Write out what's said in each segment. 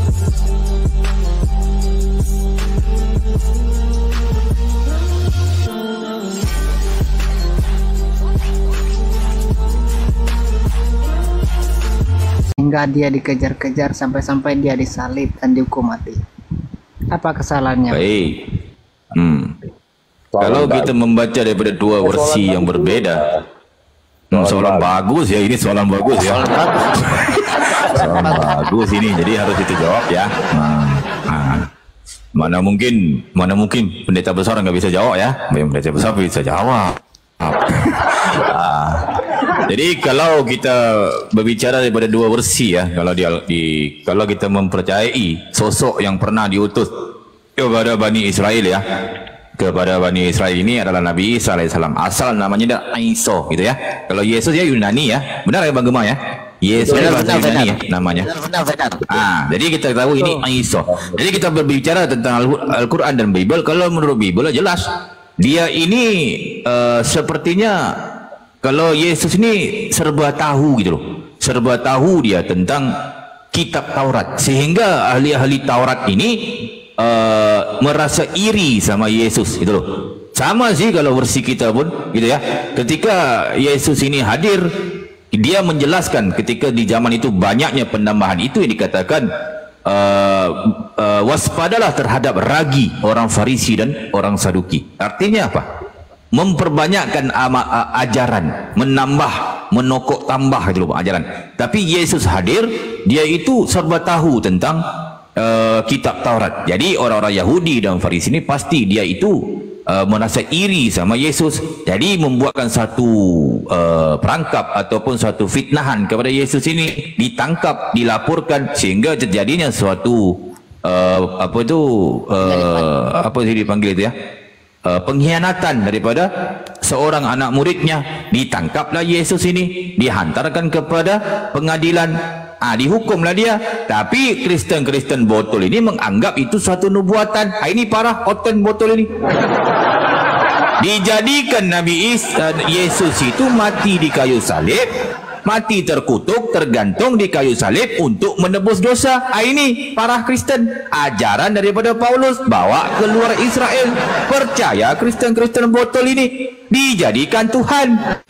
Hingga dia dikejar-kejar sampai-sampai dia disalib dan dihukum mati. Apa kesalahannya? Baik. Kalau kita membaca daripada dua versi yang berbeda, soalan bagus ya, ini soalan bagus ya. Soalan bagus ini, jadi harus itu jawab ya. Mana mungkin pendeta besar nggak bisa jawab ya? Pendeta besar bisa jawab. Jadi kalau kita berbicara daripada dua versi ya, kalau kita mempercayai sosok yang pernah diutus kepada Bani Israel ya, kepada Bani Israel ini adalah Nabi Isa alaihissalam. Asal namanya Isa gitu ya. Kalau Yesus ya Yunani ya, benar ya Bang Gema ya? Yesus bahasa Yunani ya namanya. Jadi kita tahu ini Isa. Jadi kita berbicara tentang Al-Quran dan Bible. Kalau menurut Bible jelas dia ini sepertinya, kalau Yesus ini serba tahu gitu loh. Serba tahu dia tentang kitab Taurat. Sehingga ahli-ahli Taurat ini merasa iri sama Yesus gitu loh. Sama sih kalau versi kita pun gitu ya. Ketika Yesus ini hadir, dia menjelaskan ketika di zaman itu banyaknya penambahan itu yang dikatakan waspadalah terhadap ragi orang Farisi dan orang Saduki. Artinya apa? Memperbanyakkan ajaran, menokok tambah itu loh ajaran. Tapi Yesus hadir, dia itu serba tahu tentang kitab Taurat. Jadi orang-orang Yahudi dan Farisi ini pasti dia itu merasa iri sama Yesus. Jadi membuatkan satu perangkap ataupun satu fitnahan kepada Yesus ini, ditangkap, dilaporkan, sehingga terjadinya suatu apa sih dipanggil itu ya, pengkhianatan daripada seorang anak muridnya. Ditangkaplah Yesus ini, dihantarkan kepada pengadilan, dihukumlah dia. Tapi Kristen-Kristen botol ini menganggap itu suatu nubuatan. Ini parah, konten botol ini. Dijadikan Nabi Isa, Yesus itu mati di kayu salib, mati terkutuk, tergantung di kayu salib untuk menebus dosa. Ini parah Kristen. Ajaran daripada Paulus bawa keluar Israel. Percaya Kristen-Kristen botol ini dijadikan Tuhan.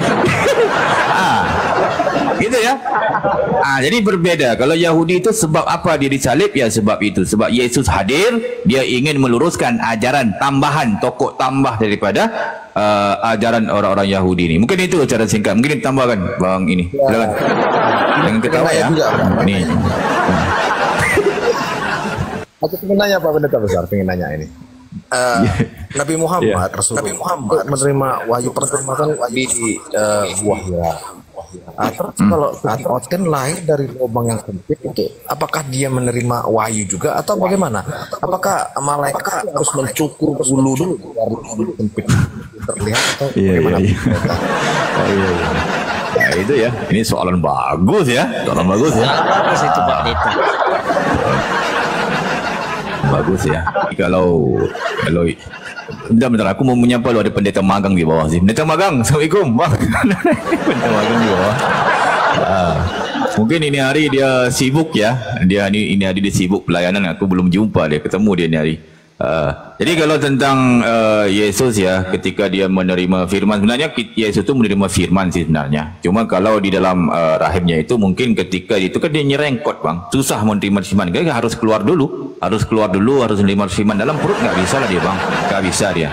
Gitu ya. Jadi berbeda. Kalau Yahudi itu sebab apa dia disalib? Ya sebab itu. Sebab Yesus hadir, dia ingin meluruskan ajaran tambahan, tokok tambah daripada ajaran orang-orang Yahudi ini. Mungkin itu cara singkat. Mungkin ditambahkan Bang ini. Silakan. Jangan ketawa ya. Ini. Aku ingin nanya Pak Pendeta Besar, ingin nanya ini. Nabi Muhammad, Nabi Muhammad menerima wahyu pertama kan di Gua Hira. Terus kalau Fir'aun kan lahir dari lubang yang sempit itu, apakah dia menerima wahyu juga atau bagaimana? Apakah malaikat harus mencukur bulu dulu dari bulu sempit terlihat atau bagaimana? Nah, itu ya, ini soalan bagus ya, soalan bagus ya. Bagus itu Pak Pendeta. Bagus ya. Kalau bentar, aku mau menyapa lo, ada pendeta magang di bawah sih. Pendeta magang, assalamualaikum. Pendeta magang di bawah. Mungkin ini hari dia sibuk ya. Ini hari dia sibuk pelayanan. Aku belum jumpa dia, ketemu dia ini hari. Jadi kalau tentang Yesus ya, ketika dia menerima firman, sebenarnya Yesus itu menerima firman sih sebenarnya. Cuma kalau di dalam rahimnya itu mungkin ketika itu kan dia nyerengkot Bang, susah menerima firman. Dia harus keluar dulu, harus menerima firman dalam perut, nggak bisa lah dia Bang, nggak bisa dia.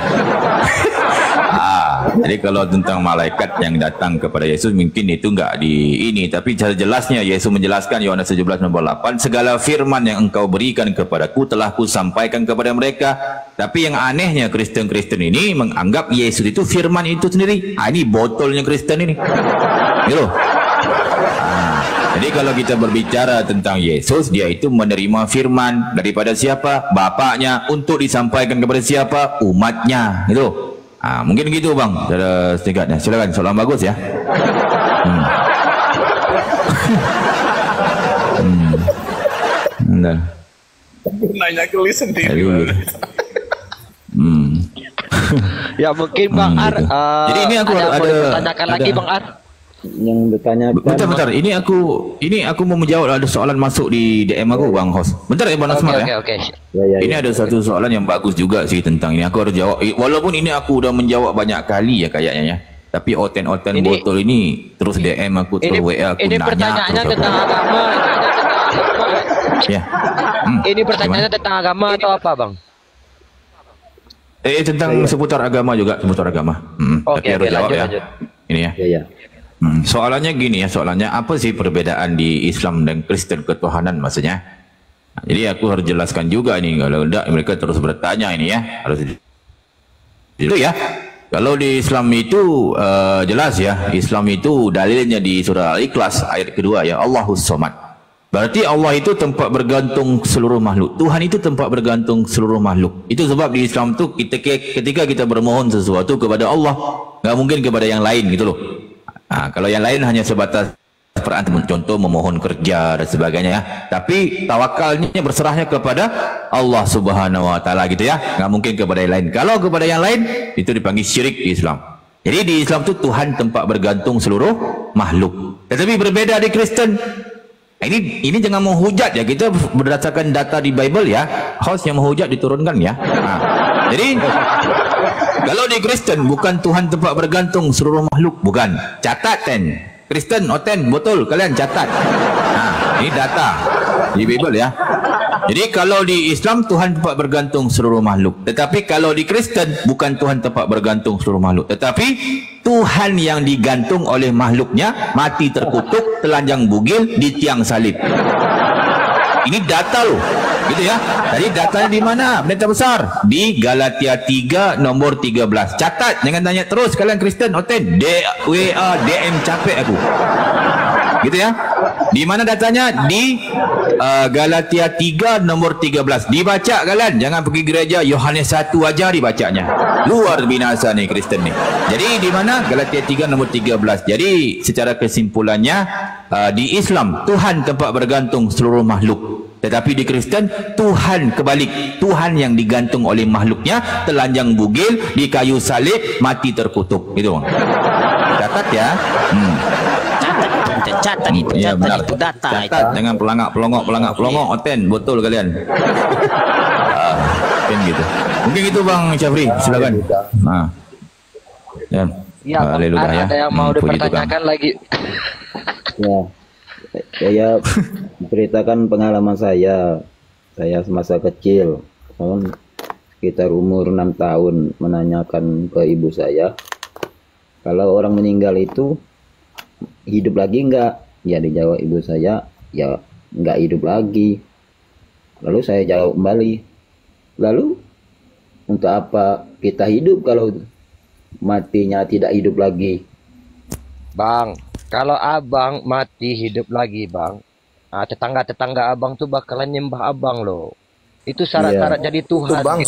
Jadi kalau tentang malaikat yang datang kepada Yesus mungkin itu enggak di ini, tapi cara jelasnya Yesus menjelaskan Yohanes 17:8, segala firman yang engkau berikan kepadaku telah ku sampaikan kepada mereka. Tapi yang anehnya Kristen-Kristen ini menganggap Yesus itu firman itu sendiri. Ini botolnya Kristen ini. Gitu. Jadi kalau kita berbicara tentang Yesus, dia itu menerima firman daripada siapa? Bapaknya, untuk disampaikan kepada siapa? Umatnya, gitu. Mungkin gitu Bang, cara singkatnya. Silakan, soalan bagus ya. Nanya geli sendiri. Ya mungkin Bang Ar, jadi ini aku ada tanyakan lagi Bang Ar. yang ditanyakan. Bentar. Ini aku mau menjawab, ada soalan masuk di DM aku Bang Host. Bentar ya Bang Asmar ya. Oke. Ini ada satu soalan yang bagus juga sih tentang ini. Aku harus jawab. Walaupun ini aku udah menjawab banyak kali ya kayaknya ya. Tapi oten botol ini terus DM aku, terus WA aku ini nanya. Pertanyaannya tentang agama. Ya. Ini pertanyaannya tentang agama atau apa, Bang? Tentang seputar agama juga, seputar agama. Tapi harus jawab ya. Lanjut. Ini ya. Ya. Soalannya gini ya, soalannya apa sih perbedaan di Islam dan Kristen ketuhanan maksudnya? Jadi aku harus jelaskan juga ini, kalau enggak mereka terus bertanya ini ya. Harus itu ya. Kalau di Islam itu jelas ya, Islam itu dalilnya di surah Al-Ikhlas ayat kedua ya, Allahus Somad. Berarti Allah itu tempat bergantung seluruh makhluk. Tuhan itu tempat bergantung seluruh makhluk. Itu sebab di Islam itu ketika kita bermohon sesuatu kepada Allah, nggak mungkin kepada yang lain gitu loh. Nah, kalau yang lain hanya sebatas contoh memohon kerja dan sebagainya ya. Tapi tawakalnya berserahnya kepada Allah Subhanahu wa taala gitu ya. Nggak mungkin kepada yang lain. Kalau kepada yang lain itu dipanggil syirik di Islam. Jadi di Islam itu Tuhan tempat bergantung seluruh makhluk. Tetapi berbeda di Kristen. Ini jangan menghujat ya, kita berdasarkan data di Bible ya. Host yang menghujat diturunkan ya. Jadi kalau di Kristen bukan Tuhan tempat bergantung seluruh makhluk, bukan. Catat Kristen, betul kalian catat. Ini data di Bible ya. Jadi kalau di Islam Tuhan tempat bergantung seluruh makhluk. Tetapi kalau di Kristen bukan Tuhan tempat bergantung seluruh makhluk, tetapi Tuhan yang digantung oleh makhluknya mati terkutuk, telanjang bugil di tiang salib. Ini data loh, gitu ya. Tadi datanya di mana? Pendeta besar di Galatia 3 nomor 13. Catat, jangan tanya terus kalian Kristen, WA DM capek aku. Gitu ya. Di mana datanya? Di Galatia 3 nomor 13. Dibaca kalian, jangan pergi gereja Yohanes 1 aja dibacanya. Luar binasa nih Kristen nih. Jadi di mana? Galatia 3 nomor 13. Jadi secara kesimpulannya di Islam Tuhan tempat bergantung seluruh makhluk. Tetapi di Kristen Tuhan kebalik, Tuhan yang digantung oleh makhluknya, telanjang bugil di kayu salib, mati terkutuk. Gitu bang. Catat ya. Catat Ya, benar. itu data. Catat, jangan pelangak-pelongok, betul kalian. Kan gitu. Mungkin gitu Bang Syafri, silakan. Ya, Haleluya, ada yang mau dipertanyakan lagi. Ya, saya ceritakan pengalaman saya semasa kecil, sekitar umur 6 tahun, menanyakan ke ibu saya, kalau orang meninggal itu hidup lagi enggak? Ya dijawab ibu saya, ya enggak hidup lagi. Lalu saya jawab kembali, lalu untuk apa kita hidup kalau matinya tidak hidup lagi? Bang, kalau abang mati hidup lagi bang, tetangga-tetangga abang tuh bakalan nyembah abang loh. Itu syarat-syarat jadi Tuhan. Bang,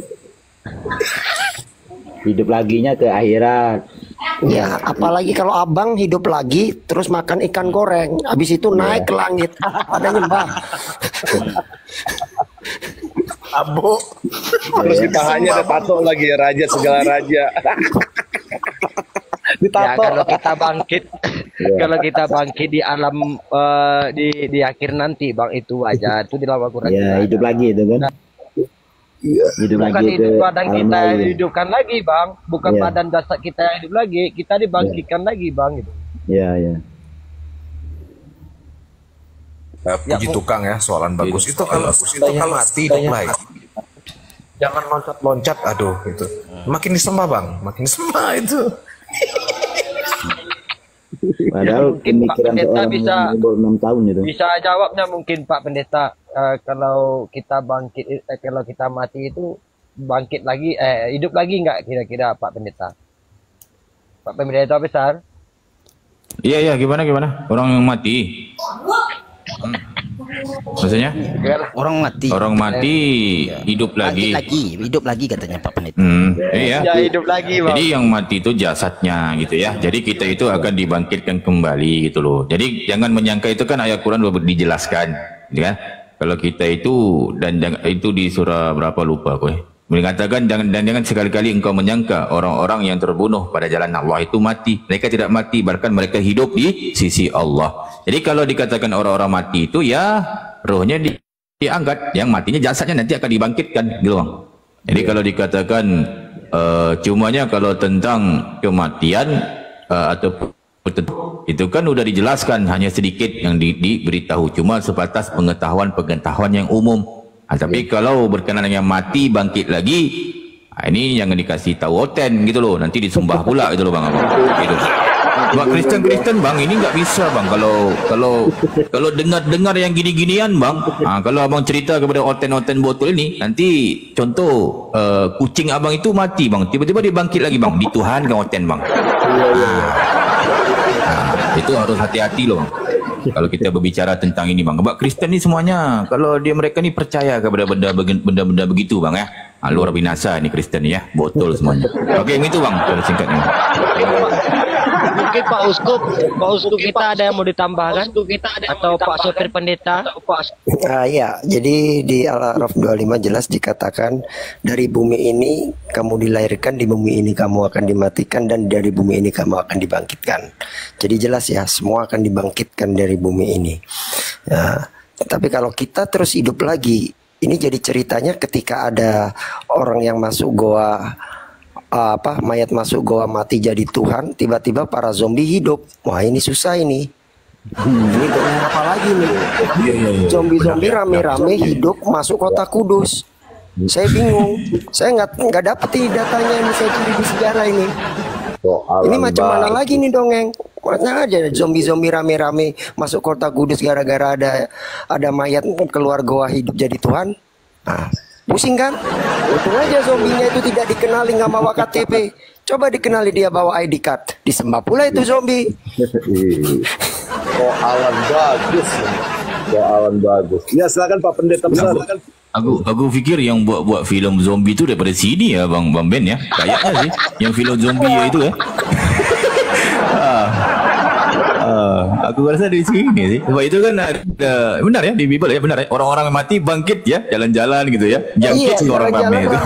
hidup laginya ke akhirat. Ya, apalagi kalau abang hidup lagi terus makan ikan goreng, habis itu naik ke langit, ada nyembah. Abu. Terus di tangannya ada tato lagi ya, raja segala raja. Ya, kalau kita bangkit, kalau kita bangkit di alam di akhir nanti bang, itu aja itu di dalam Al-Quran. Ya hidup lagi itu kan. Hidup Bukan lagi itu ke badan alam kita lain. hidupkan lagi bang, bukan Iya. badan dasar kita yang hidup lagi, kita dibangkitkan lagi bang gitu. Ya. Puji tukang ya, soalan bagus. Itu kalau mati hidup lagi. Jangan loncat-loncat, aduh itu. Makin disembah bang, makin disembah itu. Padahal mungkin Pak pemikiran Pendeta seorang bisa- yang umur 6 tahun itu. Bisa jawabnya mungkin Pak Pendeta, kalau kita bangkit, kalau kita mati itu bangkit lagi, hidup lagi nggak kira-kira Pak Pendeta? Pak Pendeta besar? Iya, gimana? Orang yang mati. Maksudnya? Orang mati. Orang mati hidup lagi. Hidup lagi katanya Pak Pendeta. Iya. Ya hidup lagi bang. Jadi yang mati itu jasadnya gitu ya. Jadi kita itu akan dibangkitkan kembali gitu loh. Jadi jangan menyangka itu kan ayat Quran sudah dijelaskan, gitu kan? Kalau kita itu itu di surah berapa lupa gue. Mengatakan jangan sekali-kali engkau menyangka orang-orang yang terbunuh pada jalan Allah itu mati. Mereka tidak mati, bahkan mereka hidup di sisi Allah. Jadi kalau dikatakan orang-orang mati itu ya rohnya diangkat, yang matinya jasadnya nanti akan dibangkitkan gitu bang. Jadi kalau dikatakan cumanya kalau tentang kematian atau itu kan udah dijelaskan, hanya sedikit yang diberitahu, cuma sebatas pengetahuan yang umum. Tapi kalau berkenaan dengan mati bangkit lagi, ini jangan dikasih tahu oten gitu loh, nanti disembah pula gitu loh bang. Gitu. Buat Kristen bang, ini nggak bisa bang. Kalau dengar yang gini-ginian bang, kalau abang cerita kepada oten botol ini, nanti contoh kucing abang itu mati bang, tiba-tiba dia bangkit lagi bang, dituhankan oten bang. Itu harus hati-hati loh bang. Kalau kita berbicara tentang ini bang, sebab Kristen ni semuanya kalau mereka ni percaya kepada benda-benda begitu bang ya, luar binasa ni Kristen ni ya, botol semuanya. Okey, yang itu bang, kalau singkatnya. Mungkin Pak Uskup kita ada yang mau ditambahkan? Atau Pak Sopir Pendeta? Ya, jadi di Al-A'raf 25 jelas dikatakan dari bumi ini kamu dilahirkan, di bumi ini kamu akan dimatikan, dan dari bumi ini kamu akan dibangkitkan. Jadi jelas ya, semua akan dibangkitkan dari bumi ini. Nah, tapi kalau kita terus hidup lagi, ini jadi ceritanya ketika ada orang yang masuk goa, mayat masuk goa mati jadi Tuhan, tiba-tiba para zombie hidup. Wah, ini susah ini. Ini dengan apa lagi nih? Zombie-zombie rame-rame hidup masuk kota Kudus. Saya bingung. Saya nggak dapet nih datanya ini, saya cari di sejarah ini. Ini macam mana lagi nih dongeng? Makanya aja zombie-zombie rame-rame masuk kota Kudus gara-gara ada mayat keluar goa hidup jadi Tuhan. Nah, pusing kan? Untung aja zombinya itu tidak dikenali, nggak bawa KTP. Coba dikenali dia bawa ID card, disembah pula itu zombie. Soalan bagus. Soalan bagus. Ya silakan Pak Pendeta besar. Aku fikir yang buat filem zombie itu daripada sini ya bang Ben ya, kayaknya sih yang filem zombie ya itu ya. Aku rasa dari sini sih. Sebab itu kan ada, benar ya di Bible ya, benar ya, orang-orang yang mati bangkit ya, jalan-jalan gitu ya, jangkit ke orang ramai itu.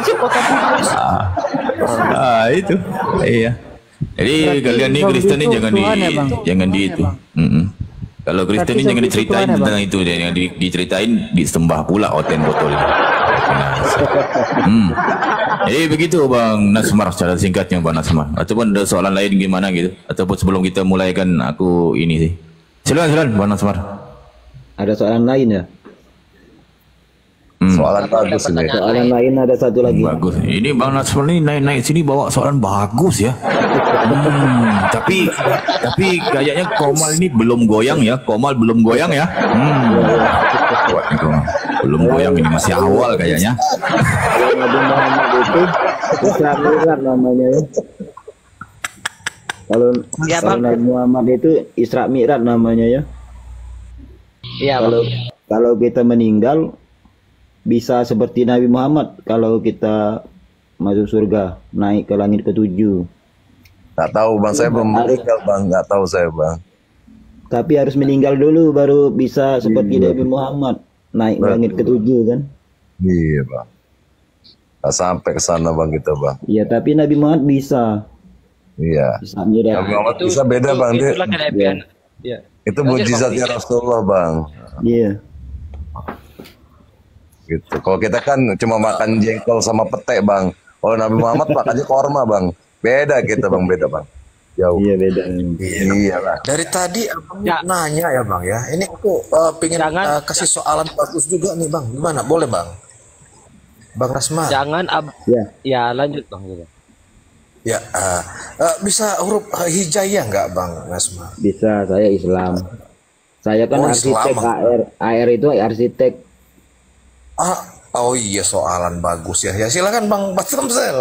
Itu. Iya. Jadi kalian ni Kristen ni jangan di itu. Kalau Kristen ni jangan diceritain tentang itu, jangan diceritain disembah pula oten botol. Jadi begitu Bang Nasmar, secara singkatnya Bang Nasmar. Ataupun ada soalan lain gimana gitu, ataupun sebelum kita mulaikan aku ini sih. Silakan Bang Nasmar. Ada soalan lain ya? Soalan bagus ini. Soalan lain ada satu lagi. Bagus. Ini Bang Nasmar ni naik sini bawa soalan bagus ya. Tapi kayaknya Komal ini belum goyang ya. Komal belum goyang ya. Belum goyang, ini masih awal kayaknya. Nabi Muhammad itu Isra Mi'raj namanya ya. Kalau Nabi Muhammad itu Isra Mi'raj namanya ya. Iya. Kalau kita meninggal bisa seperti Nabi Muhammad kalau kita masuk surga, naik ke langit ketujuh. Nggak tahu bang, saya belum meninggal bang, nggak tahu saya bang. Tapi harus meninggal dulu baru bisa seperti Nabi Muhammad, naik ke langit ketujuh kan? Iya bang. Nggak sampai ke sana bang kita bang. Iya, tapi Nabi Muhammad bisa. Iya. Nabi Muhammad bisa beda bang. Itulah kelebihan. Iya. Itu mujizatnya Rasulullah bang. Iya. Gitu. Kalau kita kan cuma makan jengkol sama pete bang. Kalau Nabi Muhammad makannya korma bang. Beda kita bang, beda bang. Jauh. Iya beda. Iya lah. Dari tadi abang nanya ya bang ya. Ini aku pengen kasih soalan bagus juga nih bang. Gimana? Boleh bang? Bang Rasma. Jangan ya lanjut bang. Ya, bisa huruf hijaiyah nggak bang Rasma? Bisa, saya Islam. Saya kan arsitek AR itu arsitek. Oh iya, soalan bagus ya. Ya silakan bang Batamsel.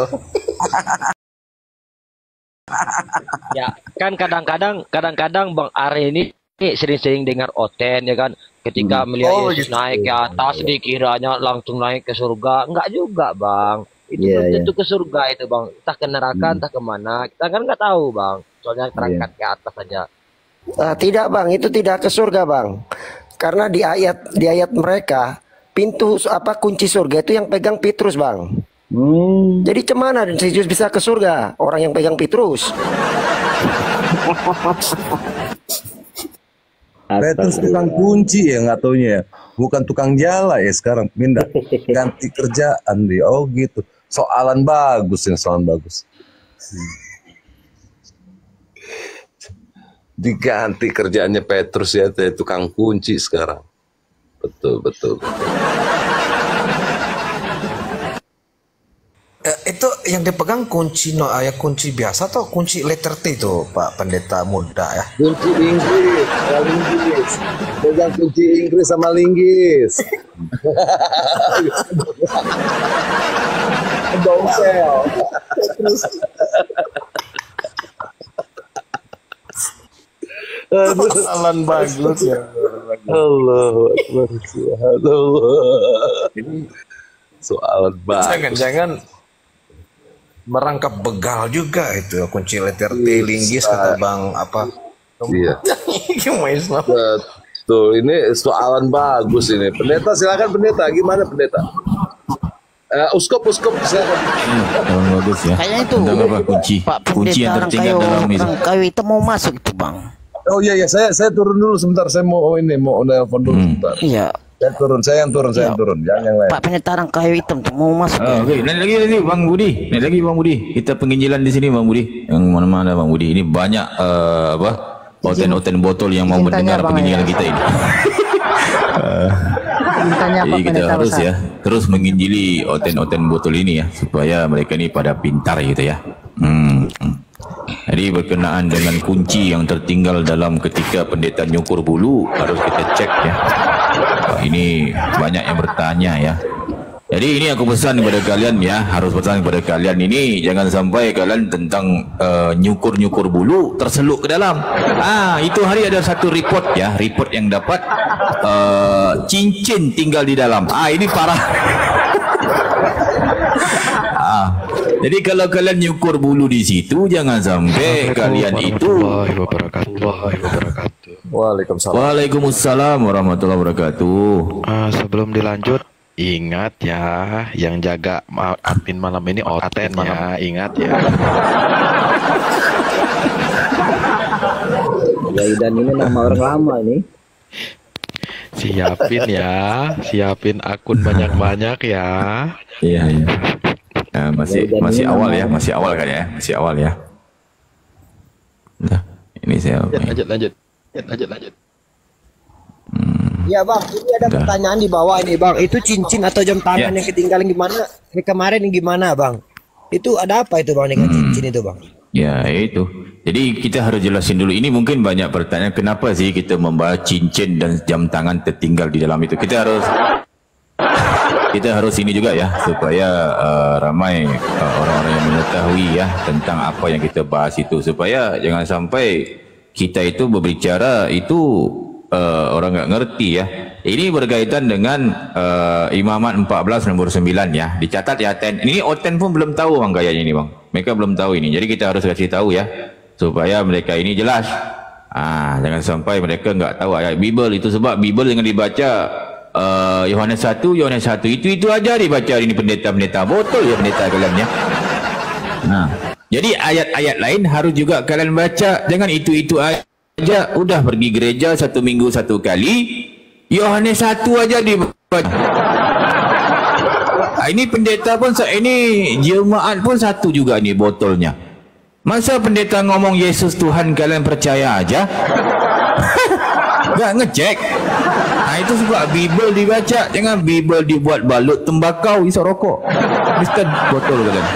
Ya kan kadang-kadang Bang Are ini sering-sering dengar oten ya kan, ketika melihat Yesus naik ke atas dikiranya langsung naik ke surga. Enggak juga bang, itu belum tentu ke surga itu bang, entah ke neraka entah kemana, kita kan nggak tahu bang, soalnya terangkat ke atas saja. Tidak bang, itu tidak ke surga bang, karena di ayat mereka pintu apa kunci surga itu yang pegang Petrus, Bang. Jadi cemana Yesus bisa ke surga? Orang yang pegang Petrus. Petrus tukang kunci ya nggak taunya ya. Bukan tukang jala ya sekarang pindah ganti kerjaan dia. Oh gitu. Soalan bagus yang soalan bagus. Diganti kerjaannya Petrus ya, tukang kunci sekarang. Betul, betul. Itu yang dipegang kunci ya kunci biasa atau kunci letter T itu Pak Pendeta muda ya? Kunci Inggris, sama linggis. Pegang kunci Inggris sama linggis. Dongsel. Soalan bagus ya. Allahu Akbar. Ini soalan bagus. Jangan-jangan merangkap begal juga itu kunci letter T linggis kata Bang apa? Iya. Betul. Ini soalan bagus ini. Pendeta silakan pendeta. Gimana pendeta? Uskup silakan. Bagus ya. Kayaknya itu tentang apa kunci? Pak Kunci yang Pendeta tertinggal dalam itu. orang kayu itu mau masuk itu, Bang. Oh iya saya turun dulu sebentar. Saya mau nelpon dulu sebentar. Iya. Saya yang turun. Jangan yang lain. Pak Pendeta orang kayu hitam tuh mau masuk. Oke. Naik lagi Bang Budi. Kita penginjilan di sini Bang Budi. Yang mana-mana Bang Budi. Ini banyak oten botol yang mau mendengar penginjilan kita ini. Jadi kita harus ya terus menginjili oten botol ini ya supaya mereka ini pada pintar gitu ya. Jadi berkenaan dengan kunci yang tertinggal dalam ketika pendeta nyukur bulu harus kita cek ya. Ini banyak yang bertanya ya. Jadi ini aku pesan kepada kalian ya, harus pesan kepada kalian ini jangan sampai kalian tentang nyukur bulu terseluk ke dalam. Itu hari ada satu report yang dapat cincin tinggal di dalam. Ini parah. Jadi kalau kalian nyukur bulu di situ jangan sampai kalian itu. Waalaikumsalam warahmatullahi wabarakatuh. Sebelum dilanjut, ingat ya, yang jaga admin malam ini Oten ya, ingat ya. Dan ini nama orang lama ini. Siapin akun banyak-banyak ya. Iya. Masih awal kan ya, masih awal ya. Nah, ini saya. Lanjut. Ya Bang, ini ada pertanyaan di bawah ini Bang. Itu cincin atau jam tangan yang ketinggalan gimana? Kemarin gimana Bang? Itu ada apa itu Bang dengan cincin itu Bang? Ya itu. Jadi kita harus jelasin dulu. Ini mungkin banyak pertanyaan kenapa sih kita membahas cincin dan jam tangan tertinggal di dalam itu. Kita harus ini juga ya supaya ramai orang-orang yang mengetahui ya tentang apa yang kita bahas itu supaya jangan sampai kita itu berbicara itu orang nggak ngerti ya. Ini berkaitan dengan Imamat 14 nomor 9 ya. Dicatat ya Ten. Ini Oten pun belum tahu Bang kayaknya ini Bang. Mereka belum tahu ini. Jadi kita harus kasih tahu ya supaya mereka ini jelas. Jangan sampai mereka nggak tahu ayat Bible itu sebab Bible dengan dibaca Yohanes 1 itu aja dibaca ini pendeta botol ya pendeta kalian ya. Jadi ayat-ayat lain harus juga kalian baca, jangan itu aja udah pergi gereja 1 minggu 1 kali Yohanes 1 aja dibaca. Ini pendeta pun ini jemaat pun 1 juga nih botolnya. Masa pendeta ngomong Yesus Tuhan kalian percaya aja? Nggak ngecek. Itu sebab Bible dibaca, jangan Bible dibuat balut tembakau isap rokok. Mr. botol kalian.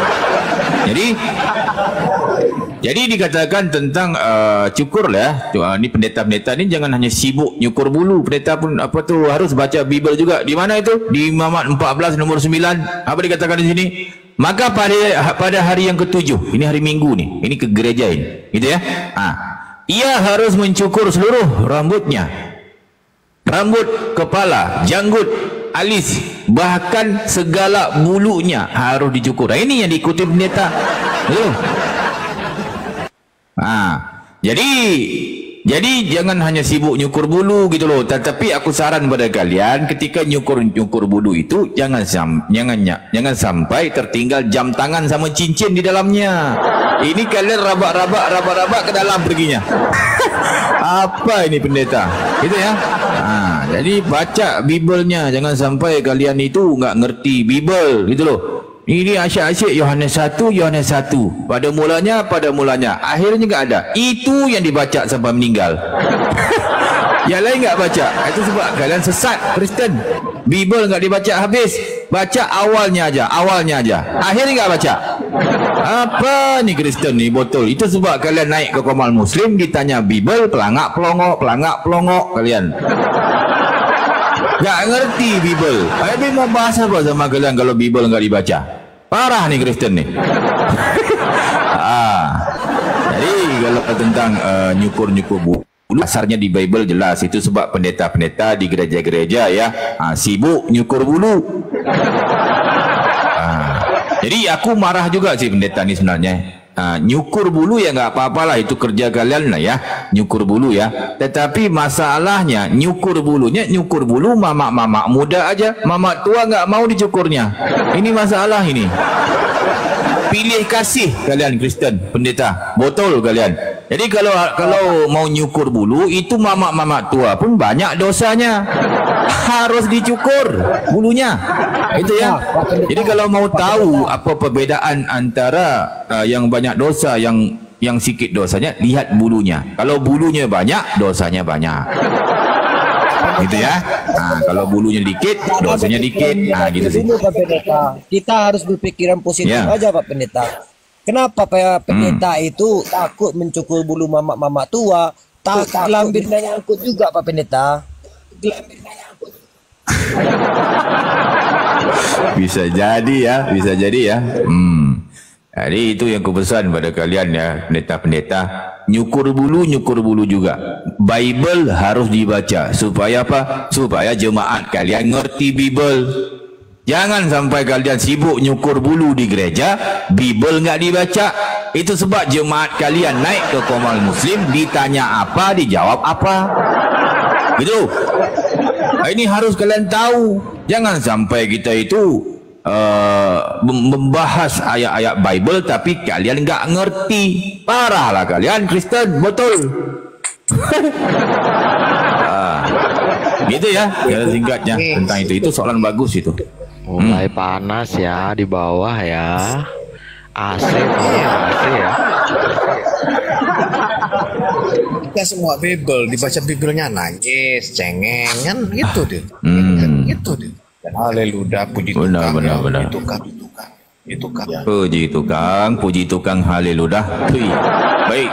Jadi dikatakan tentang cukur lah. Ini pendeta-pendeta ni jangan hanya sibuk nyukur bulu. Pendeta pun harus baca Bible juga. Di mana itu? Di Imamat 14 nomor 9. Apa dikatakan di sini? Maka pada hari yang ke-7, ini hari Minggu nih. Ini ke gereja ini. Gitu ya. Ia harus mencukur seluruh rambutnya. Rambut kepala, janggut, alis, bahkan segala bulunya harus dicukur. Ini yang diikuti pendeta. Jadi Jadi jangan hanya sibuk nyukur bulu gitu loh. Tetapi aku saran pada kalian ketika nyukur bulu itu jangan sampai tertinggal jam tangan sama cincin di dalamnya. Ini kalian rabak ke dalam perginya. Apa ini pendeta? Gitu ya. Jadi baca Biblenya, jangan sampai kalian itu nggak ngerti Bible gitu loh. Ini asyik-asyik Yohanes 1 pada mulanya akhirnya nggak ada. Itu yang dibaca sampai meninggal. Yang lain nggak baca. Itu sebab kalian sesat Kristen. Bible nggak dibaca habis, baca awalnya aja, akhirnya nggak baca. Apa nih Kristen nih botol? Itu sebab kalian naik ke Komal Muslim ditanya Bible pelangak pelongok kalian. Nggak ngerti Bible. Habis mau bahas apa sama kalian kalau Bible nggak dibaca? Parah nih Kristen nih. Jadi kalau tentang nyukur bulu, dasarnya di Bible jelas. Itu sebab pendeta-pendeta di gereja-gereja ya sibuk nyukur bulu. Jadi aku marah juga sih pendeta nih sebenarnya. Nyukur bulu ya nggak apa-apalah, itu kerja kalian lah ya, nyukur bulu ya. Tetapi masalahnya nyukur bulu mama muda aja, mama tua nggak mau dicukurnya. Ini masalah ini. Pilih kasih kalian Kristen, pendeta, botol kalian. Jadi kalau mau nyukur bulu itu mama tua pun banyak dosanya. Harus dicukur bulunya. Itu ya. Jadi kalau mau tahu apa perbedaan antara yang banyak dosa yang sikit dosanya, lihat bulunya. Kalau bulunya banyak, dosanya banyak. Gitu ya. Kalau bulunya dikit, dosanya dikit. Gitu sih. Pak Pendeta, kita harus berpikiran positif aja Pak Pendeta. Kenapa Pak Pendeta itu takut mencukur bulu mama tua? Lambirnya nyangkut juga Pak Pendeta. Bisa jadi ya. Jadi itu yang kupesan pada kalian ya, pendeta-pendeta, nyukur bulu juga. Bible harus dibaca supaya apa? Supaya jemaat kalian ngerti Bible. Jangan sampai kalian sibuk nyukur bulu di gereja, Bible nggak dibaca. Itu sebab jemaat kalian naik ke Komal Muslim, ditanya apa, dijawab apa. Gitu. Ini harus kalian tahu. Jangan sampai kita itu membahas ayat-ayat Bible tapi kalian nggak ngerti. Parahlah kalian Kristen, betul. Gitu ya, singkatnya tentang itu soalan bagus itu. Mulai panas ya di bawah ya. AC ya. Kita semua Bible, dibaca Biblenya nangis, cengeng kan gitu deh. Gitu deh. Haleluya, puji Tuhan. Benar. Puji tukang, haleluya. Baik.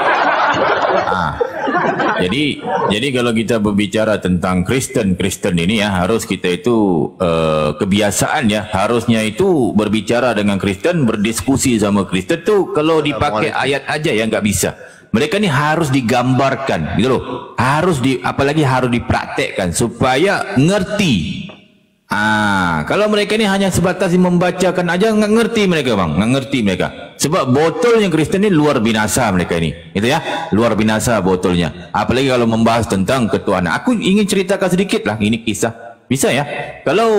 Jadi kalau kita berbicara tentang Kristen ini ya, harus kita itu kebiasaan ya, harusnya itu berbicara dengan Kristen, berdiskusi sama Kristen tuh kalau dipakai ayat aja ya nggak bisa. Mereka ini harus digambarkan gitu loh. Apalagi harus dipraktekkan supaya ngerti. Kalau mereka ini hanya sebatas membacakan aja nggak ngerti mereka bang, nggak ngerti mereka. Sebab botol yang Kristen ini luar binasa mereka ini, gitu ya, luar binasa botolnya. Apalagi kalau membahas tentang ketuhanan. Aku ingin ceritakan sedikit lah, ini kisah, bisa ya? Kalau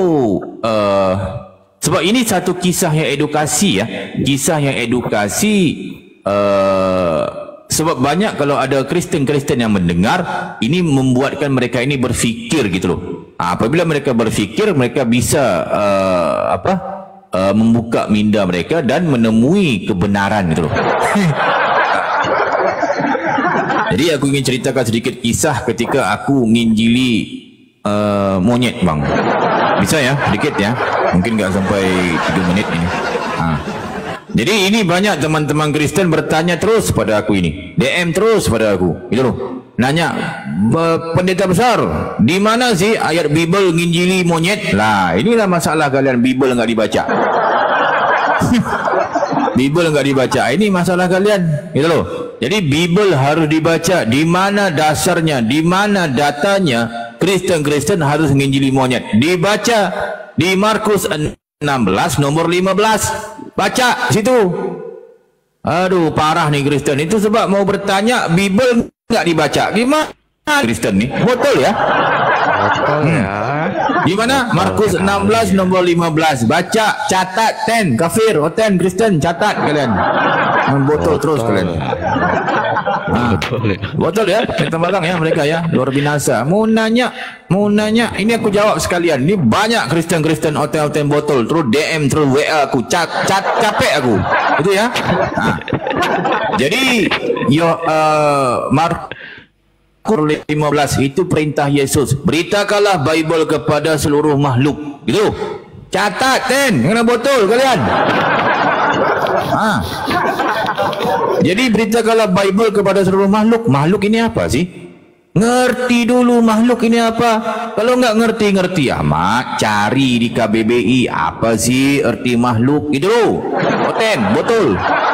sebab ini satu kisah yang edukasi ya, sebab banyak kalau ada Kristen yang mendengar, ini membuatkan mereka ini berfikir gitu loh. Apabila mereka berfikir, mereka bisa membuka minda mereka dan menemui kebenaran gitu loh. Jadi aku ingin ceritakan sedikit kisah ketika aku nginjili monyet bang. Bisa ya, sedikit ya, mungkin nggak sampai 3 menit ini. Jadi ini banyak teman-teman Kristen bertanya terus pada aku ini, DM terus pada aku, gitu loh. Nanya, pendeta besar, di mana sih ayat Bible nginjili monyet? Lah, inilah masalah kalian, Bible nggak dibaca. Bible nggak dibaca, ini masalah kalian, gitu loh. Jadi Bible harus dibaca. Di mana dasarnya, di mana datanya Kristen harus nginjili monyet? Dibaca di Markus 16 nomor 15. Baca situ. Aduh, parah nih Kristen. Itu sebab mau bertanya Bible nggak dibaca? Gimana Kristen nih? Botol ya? Betul ya. Gimana? Markus 16 nomor 15. Baca, catat, kafir, Kristen, catat kalian. Botol terus kalian. Betul ya. Botol ya, kita barang ya mereka ya, luar binasa. Mau nanya, ini aku jawab sekalian. Ini banyak Kristen botol, terus DM, terus WA aku, capek aku, itu ya. Jadi, Markus 15 itu perintah Yesus. Beritakanlah Bible kepada seluruh makhluk. Gitu. Catat, kena botol kalian. Jadi beritakanlah Bible kepada seluruh makhluk. Makhluk ini apa sih? Ngerti dulu makhluk ini apa. Kalau nggak ngerti amat, cari di KBBI apa sih arti makhluk gitu loh. Botol.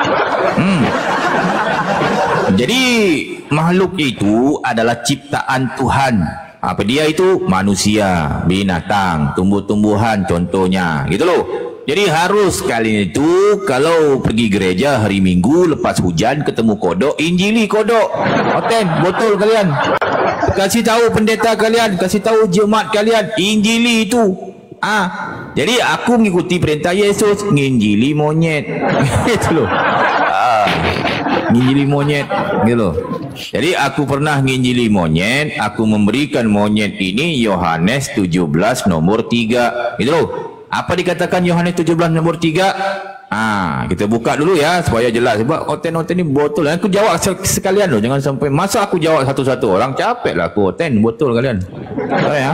Jadi makhluk itu adalah ciptaan Tuhan. Apa dia itu? Manusia, binatang, tumbuh-tumbuhan contohnya, gitu loh. Jadi harus kalian itu kalau pergi gereja hari Minggu lepas hujan ketemu kodok, injili kodok. Botol kalian. Kasih tahu pendeta kalian, kasih tahu jemaat kalian, injili itu. Jadi aku mengikuti perintah Yesus, nginjili monyet. Gitu loh. Nginjili monyet gitu. Jadi aku pernah nginjili monyet, aku memberikan monyet ini Yohanes 17 nomor 3 gitu loh. Apa dikatakan Yohanes 17 nomor 3? Kita buka dulu ya supaya jelas. Sebab oten ini botol. Aku jawab sekalian loh, jangan sampai masa aku jawab satu-satu orang, capek lah aku. Botol kalian. Ya.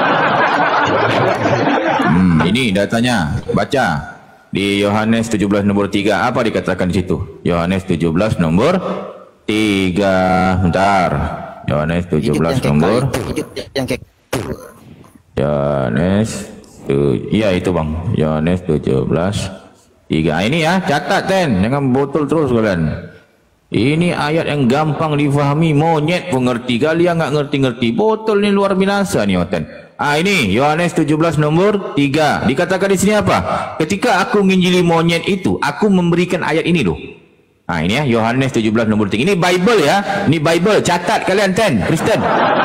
Ini datanya, baca. Di Yohanes 17 nomor 3 apa dikatakan di situ? Yohanes 17 nomor 3. Bentar. Yohanes 17 nomor. Yohanes iya itu Bang. Yohanes 17 3. Ini ya, catat jangan botol terus kalian. Ini ayat yang gampang difahami, monyet pengerti, kalian nggak ngerti-ngerti. Botol ini luar binasa nih ini Yohanes 17 nomor 3. Dikatakan di sini apa? Ketika aku nginjili monyet itu, aku memberikan ayat ini loh. Ini ya Yohanes 17 nomor 3. Ini Bible ya. Ini Bible, catat kalian Kristen.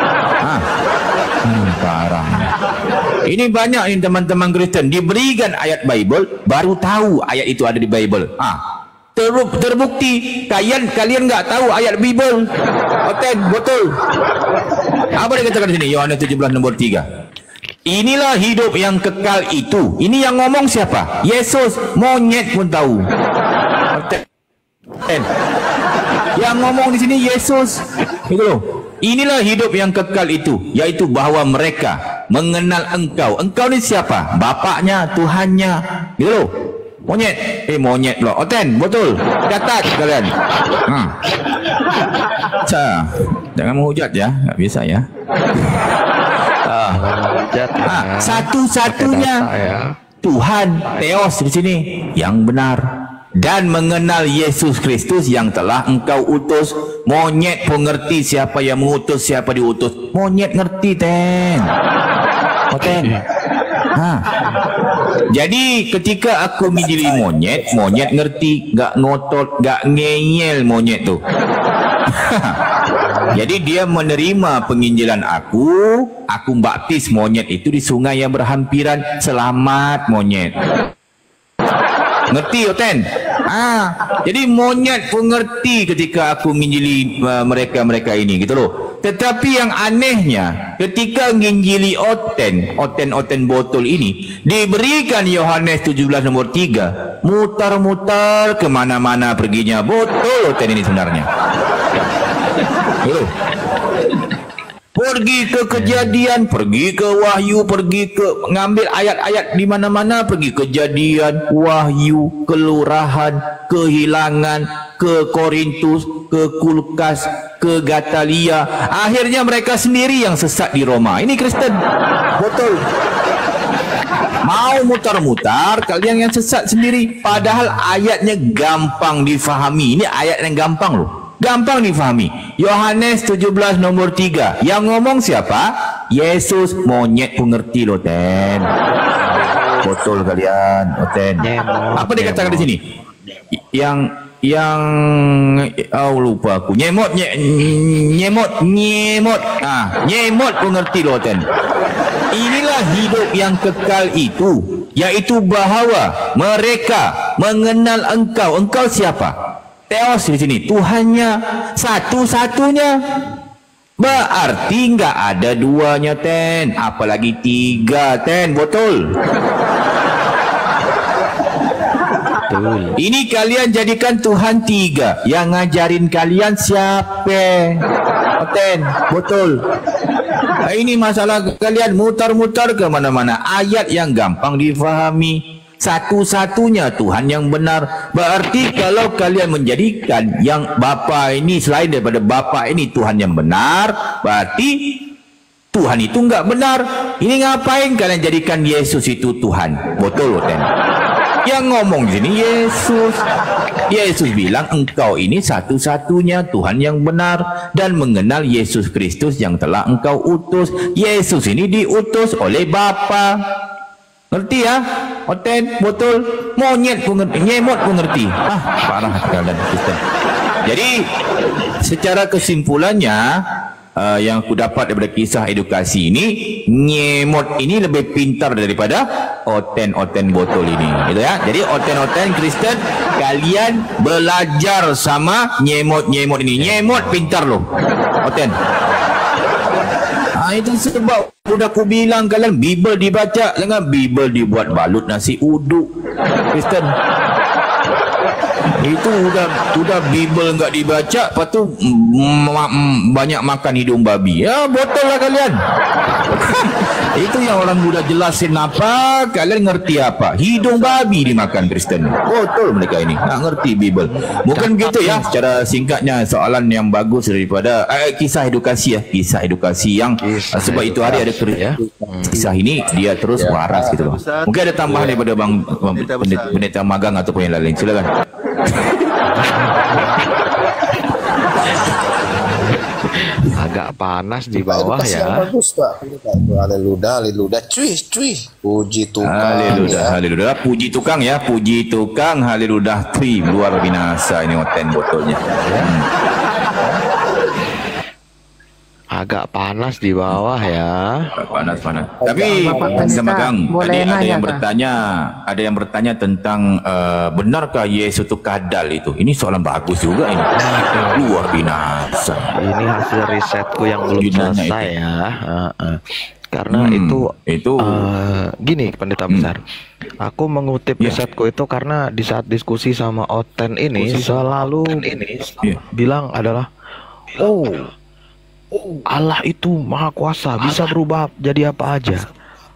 Parah. Ini banyak nih teman-teman Kristen diberikan ayat Bible baru tahu ayat itu ada di Bible. Terbukti kalian nggak tahu ayat Bible. Botol. Apa dikatakan di sini Yohanes 17 nomor 3? Inilah hidup yang kekal itu. Ini yang ngomong siapa? Yesus. Monyet pun tahu. Yang ngomong di sini Yesus. Gitu loh. Inilah hidup yang kekal itu, yaitu bahwa mereka mengenal engkau. Engkau ini siapa? Bapaknya, Tuhannya. Gitu loh. Monyet. Monyet loh. Betul. Catat kalian. Jangan menghujat ya. Nggak bisa ya. Satu-satunya Tuhan Theos di sini yang benar dan mengenal Yesus Kristus yang telah engkau utus. Monyet pengerti siapa yang mengutus, siapa diutus. Monyet ngerti Jadi ketika aku menjadi monyet ngerti, nggak ngotot, nggak ngeyel monyet tuh. Jadi dia menerima penginjilan aku baptis monyet itu di sungai yang berhampiran. Selamat monyet. Ngerti jadi monyet pun ngerti ketika aku menginjili mereka ini gitu loh. Tetapi yang anehnya ketika menginjili oten botol ini diberikan Yohanes 17 nomor 3, mutar-mutar kemana-mana perginya botol oten ini sebenarnya. Pergi ke Kejadian, pergi ke Wahyu, pergi ke ngambil ayat-ayat di mana-mana, pergi Kejadian, Wahyu, Kelurahan, Kehilangan, ke Korintus, ke Kulkas, ke Gatalia. Akhirnya mereka sendiri yang sesat di Roma. Ini Kristen. Betul. Mau mutar-mutar, kalian yang sesat sendiri. Padahal ayatnya gampang difahami. Ini ayat yang gampang loh. Gampang difahami. Yohanes 17 nomor 3. Yang ngomong siapa? Yesus. Monyet pengerti loh Betul kalian. Apa dikatakan di sini? Yang yang lupa aku. Nyemot. Nyemot pun ngerti loh Ten. Inilah hidup yang kekal itu, yaitu bahawa mereka mengenal engkau. Engkau siapa? Theos di sini, Tuhannya satu-satunya. Berarti nggak ada duanya Ten, apalagi tiga Ten, betul? Ini kalian jadikan Tuhan tiga. Yang ngajarin kalian siapa? Ten, betul. Ini masalah kalian mutar-mutar ke mana-mana. Ayat yang gampang difahami. Satu-satunya Tuhan yang benar. Berarti kalau kalian menjadikan yang Bapa ini selain daripada Bapa ini Tuhan yang benar, berarti Tuhan itu enggak benar. Ini ngapain kalian jadikan Yesus itu Tuhan? Betul, Ten. Yang ngomong di sini Yesus. Yesus bilang engkau ini satu-satunya Tuhan yang benar dan mengenal Yesus Kristus yang telah engkau utus. Yesus ini diutus oleh Bapa. Ngerti ya? Oten, betul. Monyet pun ngerti, nyemot pun ngerti. Parah kalian Kristen. Jadi secara kesimpulannya yang aku dapat daripada kisah edukasi ini, nyemot ini lebih pintar daripada oten-oten botol ini, gitu ya. Jadi oten-oten Kristen, kalian belajar sama nyemot-nyemot ini. Nyemot pintar loh, oten. Itu sebab udah aku bilang kalian Bible dibaca, jangan Bible dibuat balut nasi uduk, Kristen. Itu udah Bible enggak dibaca, lepas tu banyak makan hidung babi. Ya, botol lah kalian. Itu yang orang Buddha jelasin apa, kalian ngerti apa? Hidung babi dimakan Kristen. Botol mereka ini, tak ngerti Bible. Bukan begitu ya, secara singkatnya soalan yang bagus daripada kisah edukasi ya, kisah edukasi yang sebab itu hari ada kisah ini dia terus waras gitu bang. Mungkin ada tambahan daripada bang pendeta magang ataupun yang lain. Silakan. Agak panas di bawah ya. Bagus Pak. Haleluya. Cuy. Puji Tuhan. Haleluya. Puji tukang ya. Puji tukang. Haleluya. Luar binasa ini oten botolnya. Agak panas di bawah ya. Panas. Tapi Magang, ada yang bertanya tentang benarkah Yesus itu kadal itu? Ini soalan bagus juga ini. Luar binasa. Ini hasil risetku yang belum selesai ya. Karena itu gini pendeta besar. Aku mengutip risetku itu karena di saat diskusi sama Oten ini selalu bilang adalah Allah itu maha kuasa, bisa berubah jadi apa aja.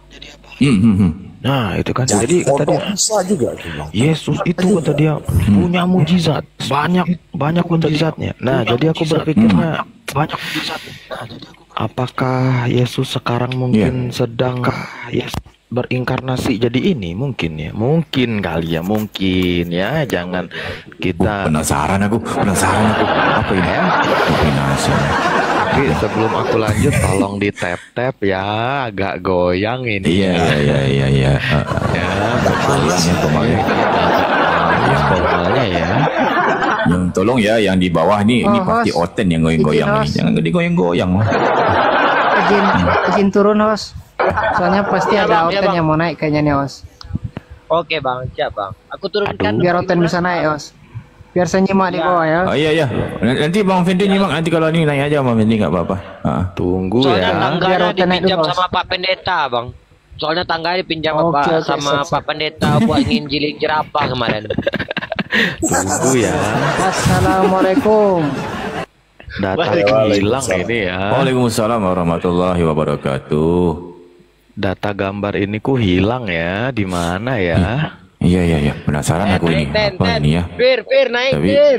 Nah itu kan. Jadi kata dia Yesus itu kata dia punya mujizat, banyak mujizatnya. Nah jadi aku berpikirnya banyak mujizatnya. Apakah Yesus sekarang mungkin sedang berinkarnasi jadi ini? Mungkin kali ya, mungkin ya. Jangan kita penasaran aku apa ini ya. Tapi sebelum aku lanjut tolong di tap ya, agak goyang ini. Iya. Ya, formalnya ya. Yang tolong ya, yang di bawah ini pasti Oten yang goyang-goyang ini. Jangan digoyang-goyang. Izin turun host. Soalnya pasti ada Oten yang mau naik kayaknya nih host. Oke bang, siap bang. Aku turunkan. Biar Oten bisa naik host. Biar saya nyimak di bawah ya. Iya. Nanti Bang Fendi nyimak. Nanti kalau ini naik aja Bang Fendi, nggak apa-apa. Tunggu soalnya ya. Tangganya dipinjam sama Pak Pendeta bang. Soalnya tangganya dipinjam sama Pak Pendeta buat nginjilin jerapah kemarin. Tunggu ya. Assalamualaikum. Data hilang ini ya. Waalaikumsalam warahmatullahi wabarakatuh. Data gambar ini ku hilang ya. Di mana ya? Iya. Penasaran aku ini. Apa ini ya? Fir, naik Fir.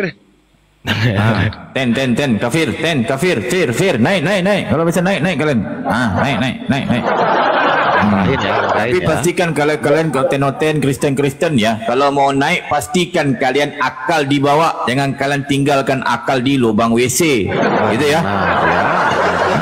Kafir, naik. Kalau bisa naik kalian. Naik. Tapi pastikan kalian oten Kristen ya. Kalau mau naik pastikan kalian akal dibawa, jangan kalian tinggalkan akal di lubang WC. Gitu ya.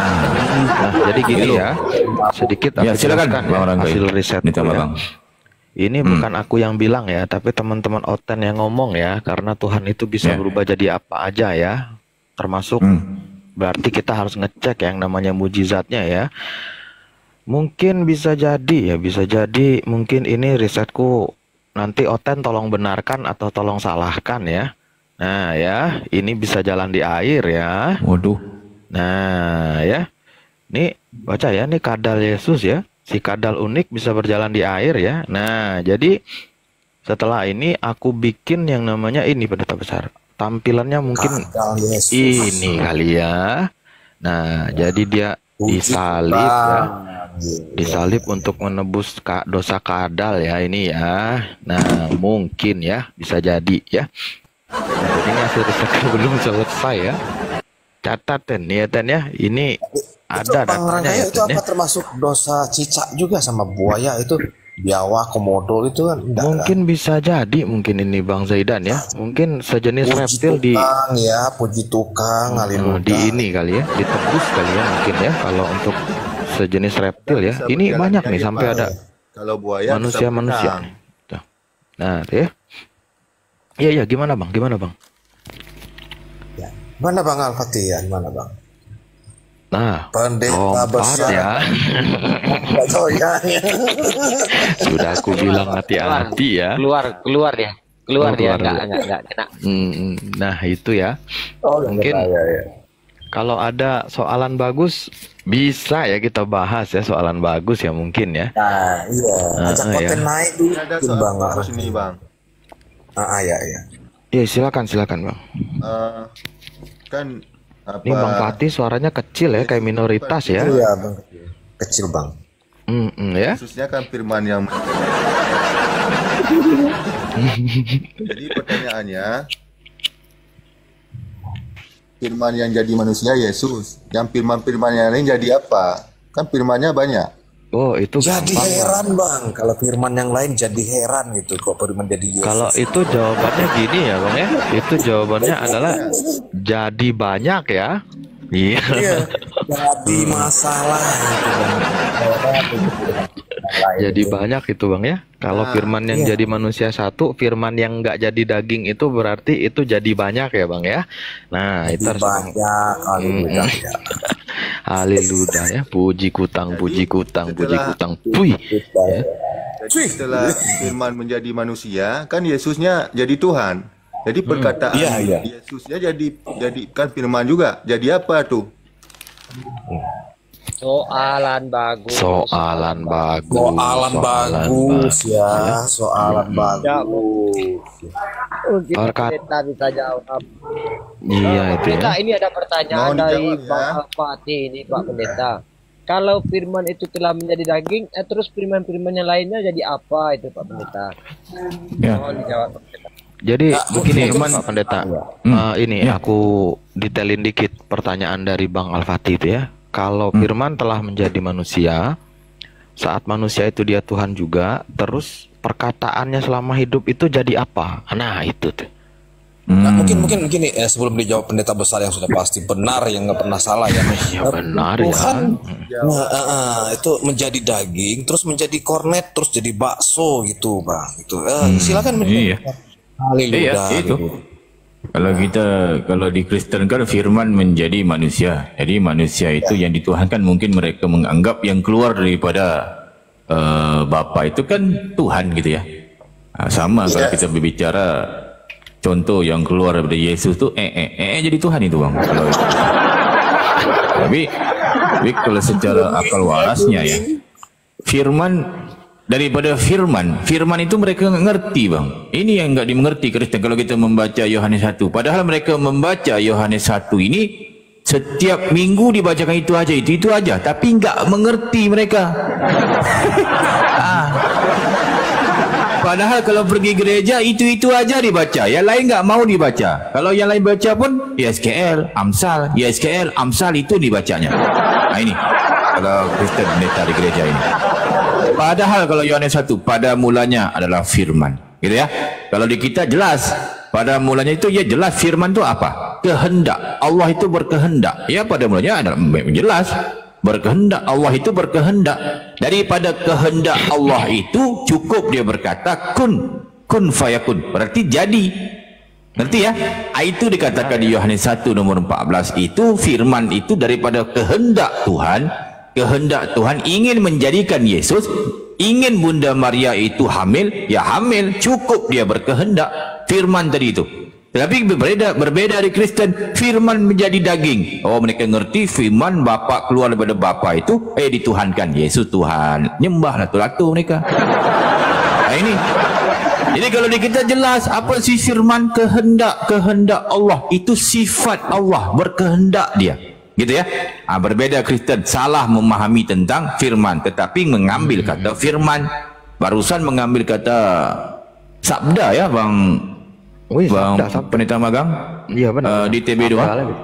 Jadi gini ya. Sedikit aku silakan hasil riset Bang. Ini bukan aku yang bilang ya, tapi teman-teman Oten yang ngomong ya, karena Tuhan itu bisa berubah jadi apa aja ya, termasuk berarti kita harus ngecek yang namanya mujizatnya ya. Mungkin bisa jadi ya, bisa jadi mungkin ini risetku, nanti Oten tolong benarkan atau tolong salahkan ya. Nah ya, ini bisa jalan di air ya. Waduh. Nah ya, nih baca ya, nih kadal Yesus ya. Si kadal unik bisa berjalan di air ya. Nah, jadi setelah ini aku bikin yang namanya ini pendeta besar. Tampilannya mungkin ini kali ya. Nah, jadi dia disalib ya. Disalib untuk menebus dosa kadal ya ini ya. Nah, mungkin ya bisa jadi ya. Nah, ini hasil risetnya belum selesai ya. Catat ya Ten ya. Ini ada datanya ya, itu apa termasuk dosa cicak juga sama buaya itu, biawak, komodo itu kan? Mungkin bisa jadi, mungkin ini Bang Zaidan ya, mungkin sejenis reptil di puji tukang di ini kali ya, ditebus kali ya mungkin ya, kalau untuk sejenis reptil ya. Ini banyak nih sampai ada kalau buaya manusia. Nah, ya. Iya, gimana Bang? Gimana Bang? Ya. Mana Bang Al-Fatih ya? Mana Bang? Nah, pendeta besar ya. Sudah aku bilang hati-hati ya. Keluar dia. Enggak kena. Nah, itu ya. Mungkin kalau ada soalan bagus bisa ya kita bahas ya, soalan bagus ya mungkin ya. Nah, iya. Ajak konten naik dulu. Ada soalan bagus nih, Bang. Iya. Iya, silakan Bang. Kan ini Bang Fatih suaranya kecil ya, kayak minoritas ya. Iya Bang, kecil Bang. Ya. Khususnya kan firman yang jadi pertanyaannya, firman yang jadi manusia Yesus, yang firman-firman yang lain jadi apa? Kan firmannya banyak. Oh, itu jadi heran Bang, kalau firman yang lain jadi heran gitu kok firman jadi Yesus. Kalau itu jawabannya gini ya Bang ya, itu jawabannya adalah jadi banyak ya. Iya. Jadi masalah gitu Bang. Jadi banyak itu Bang ya. Kalau firman yang jadi manusia satu, firman yang nggak jadi daging itu berarti itu jadi banyak ya Bang ya. Nah, jadi itu harus banyak. Haleluya ya, puji kutang. Puji. Ya. Jadi setelah firman menjadi manusia, kan Yesusnya jadi Tuhan. Jadi perkataan Yesusnya jadikan firman juga. Jadi apa tuh? Soalan bagus. Soalan bagus. Kita bisa jawab. Iya itu Pendeta, ya. ini ada pertanyaan dari Bang Fatih ini Pak Pendeta. Kalau firman itu telah menjadi daging, terus firman-firman yang lainnya jadi apa itu Pak Pendeta? Ya. Mohon dijawab Pak Pendeta. Jadi begini Pak Pendeta, ini aku detailin dikit pertanyaan dari Bang Al-Fatih itu ya. Kalau firman telah menjadi manusia, saat manusia itu dia Tuhan juga, terus perkataannya selama hidup itu jadi apa? Nah itu tuh. Nah, mungkin gini sebelum dijawab pendeta besar yang sudah pasti benar, yang nggak pernah salah ya. Benar Tuhan, ya. itu menjadi daging, terus menjadi kornet, terus jadi bakso gitu Bang. Itu silakan. Iya. Haleluya. Itu. Kalau di Kristen kan firman menjadi manusia. Jadi manusia itu yang dituhankan, mungkin mereka menganggap yang keluar daripada Bapa itu kan Tuhan gitu ya. Sama kalau kita berbicara contoh yang keluar daripada Yesus tuh jadi Tuhan itu Bang. Tapi kalau secara akal warasnya ya, firman daripada firman itu mereka nggak ngerti Bang. Ini yang nggak dimengerti Kristen kalau kita membaca Yohanes 1. Padahal mereka membaca Yohanes 1 ini setiap minggu dibacakan itu aja, tapi nggak mengerti mereka. Padahal kalau pergi gereja itu aja dibaca, yang lain nggak mau dibaca. Kalau yang lain baca pun YSKL, Amsal itu dibacanya. Nah ini kalau Kristen pendeta di gereja ini. Padahal kalau Yohanes 1 pada mulanya adalah firman, gitu ya. Kalau di kita jelas pada mulanya itu ya jelas firman itu apa? Kehendak. Allah itu berkehendak. Ya pada mulanya ada jelas Berkehendak, Allah itu berkehendak. Daripada kehendak Allah itu cukup dia berkata kun fayakun, berarti jadi. Ngerti ya? Itu dikatakan di Yohanes 1 nomor 14 itu firman itu daripada kehendak Tuhan. Kehendak Tuhan ingin menjadikan Yesus, ingin Bunda Maria itu hamil, ya hamil, cukup dia berkehendak. Firman tadi itu. Tapi berbeda dari Kristen, firman menjadi daging. Oh, mereka ngerti firman Bapa keluar daripada Bapa itu dituhankan. Yesus Tuhan. Nyembah latu-latu mereka. Nah, ini. Jadi kalau di kita jelas apa sih firman kehendak Allah itu sifat Allah, berkehendak dia. Gitu ya. Berbeda Kristen salah memahami tentang firman, tetapi mengambil kata firman. Barusan mengambil kata sabda ya Bang. Bang Pendeta Magang. Iya benar. Di TB2.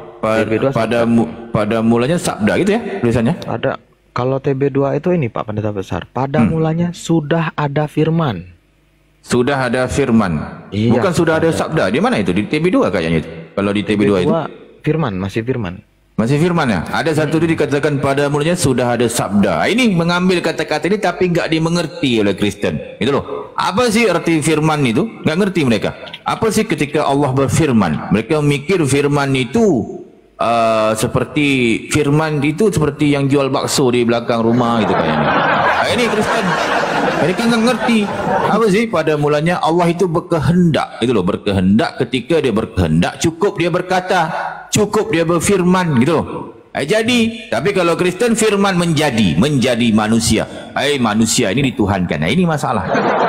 Pada mulanya sabda gitu ya tulisannya. Ada. Kalau TB2 itu ini Pak Pendeta Besar. Pada mulanya sudah ada firman. Sudah ada firman. Iya, bukan sudah ada sabda. Di mana itu? Di TB2 kayaknya itu. Kalau di TB2 itu firman, masih firman. Masih firman ya. Ada satu itu dikatakan pada mulanya sudah ada sabda. Ini mengambil kata-kata ini tapi nggak dimengerti oleh Kristen. Itu loh. Apa sih arti firman itu? Nggak ngerti mereka. Apa sih ketika Allah berfirman? Mereka mikir firman itu seperti firman itu seperti yang jual bakso di belakang rumah gitu kayaknya. Ini Kristen. Mereka nggak ngerti apa sih pada mulanya Allah itu berkehendak. Itu loh, berkehendak. Ketika dia berkehendak cukup dia berkata, cukup dia berfirman gitu loh. Jadi, tapi kalau Kristen firman menjadi manusia. Manusia ini dituhankan. Nah, ini masalah.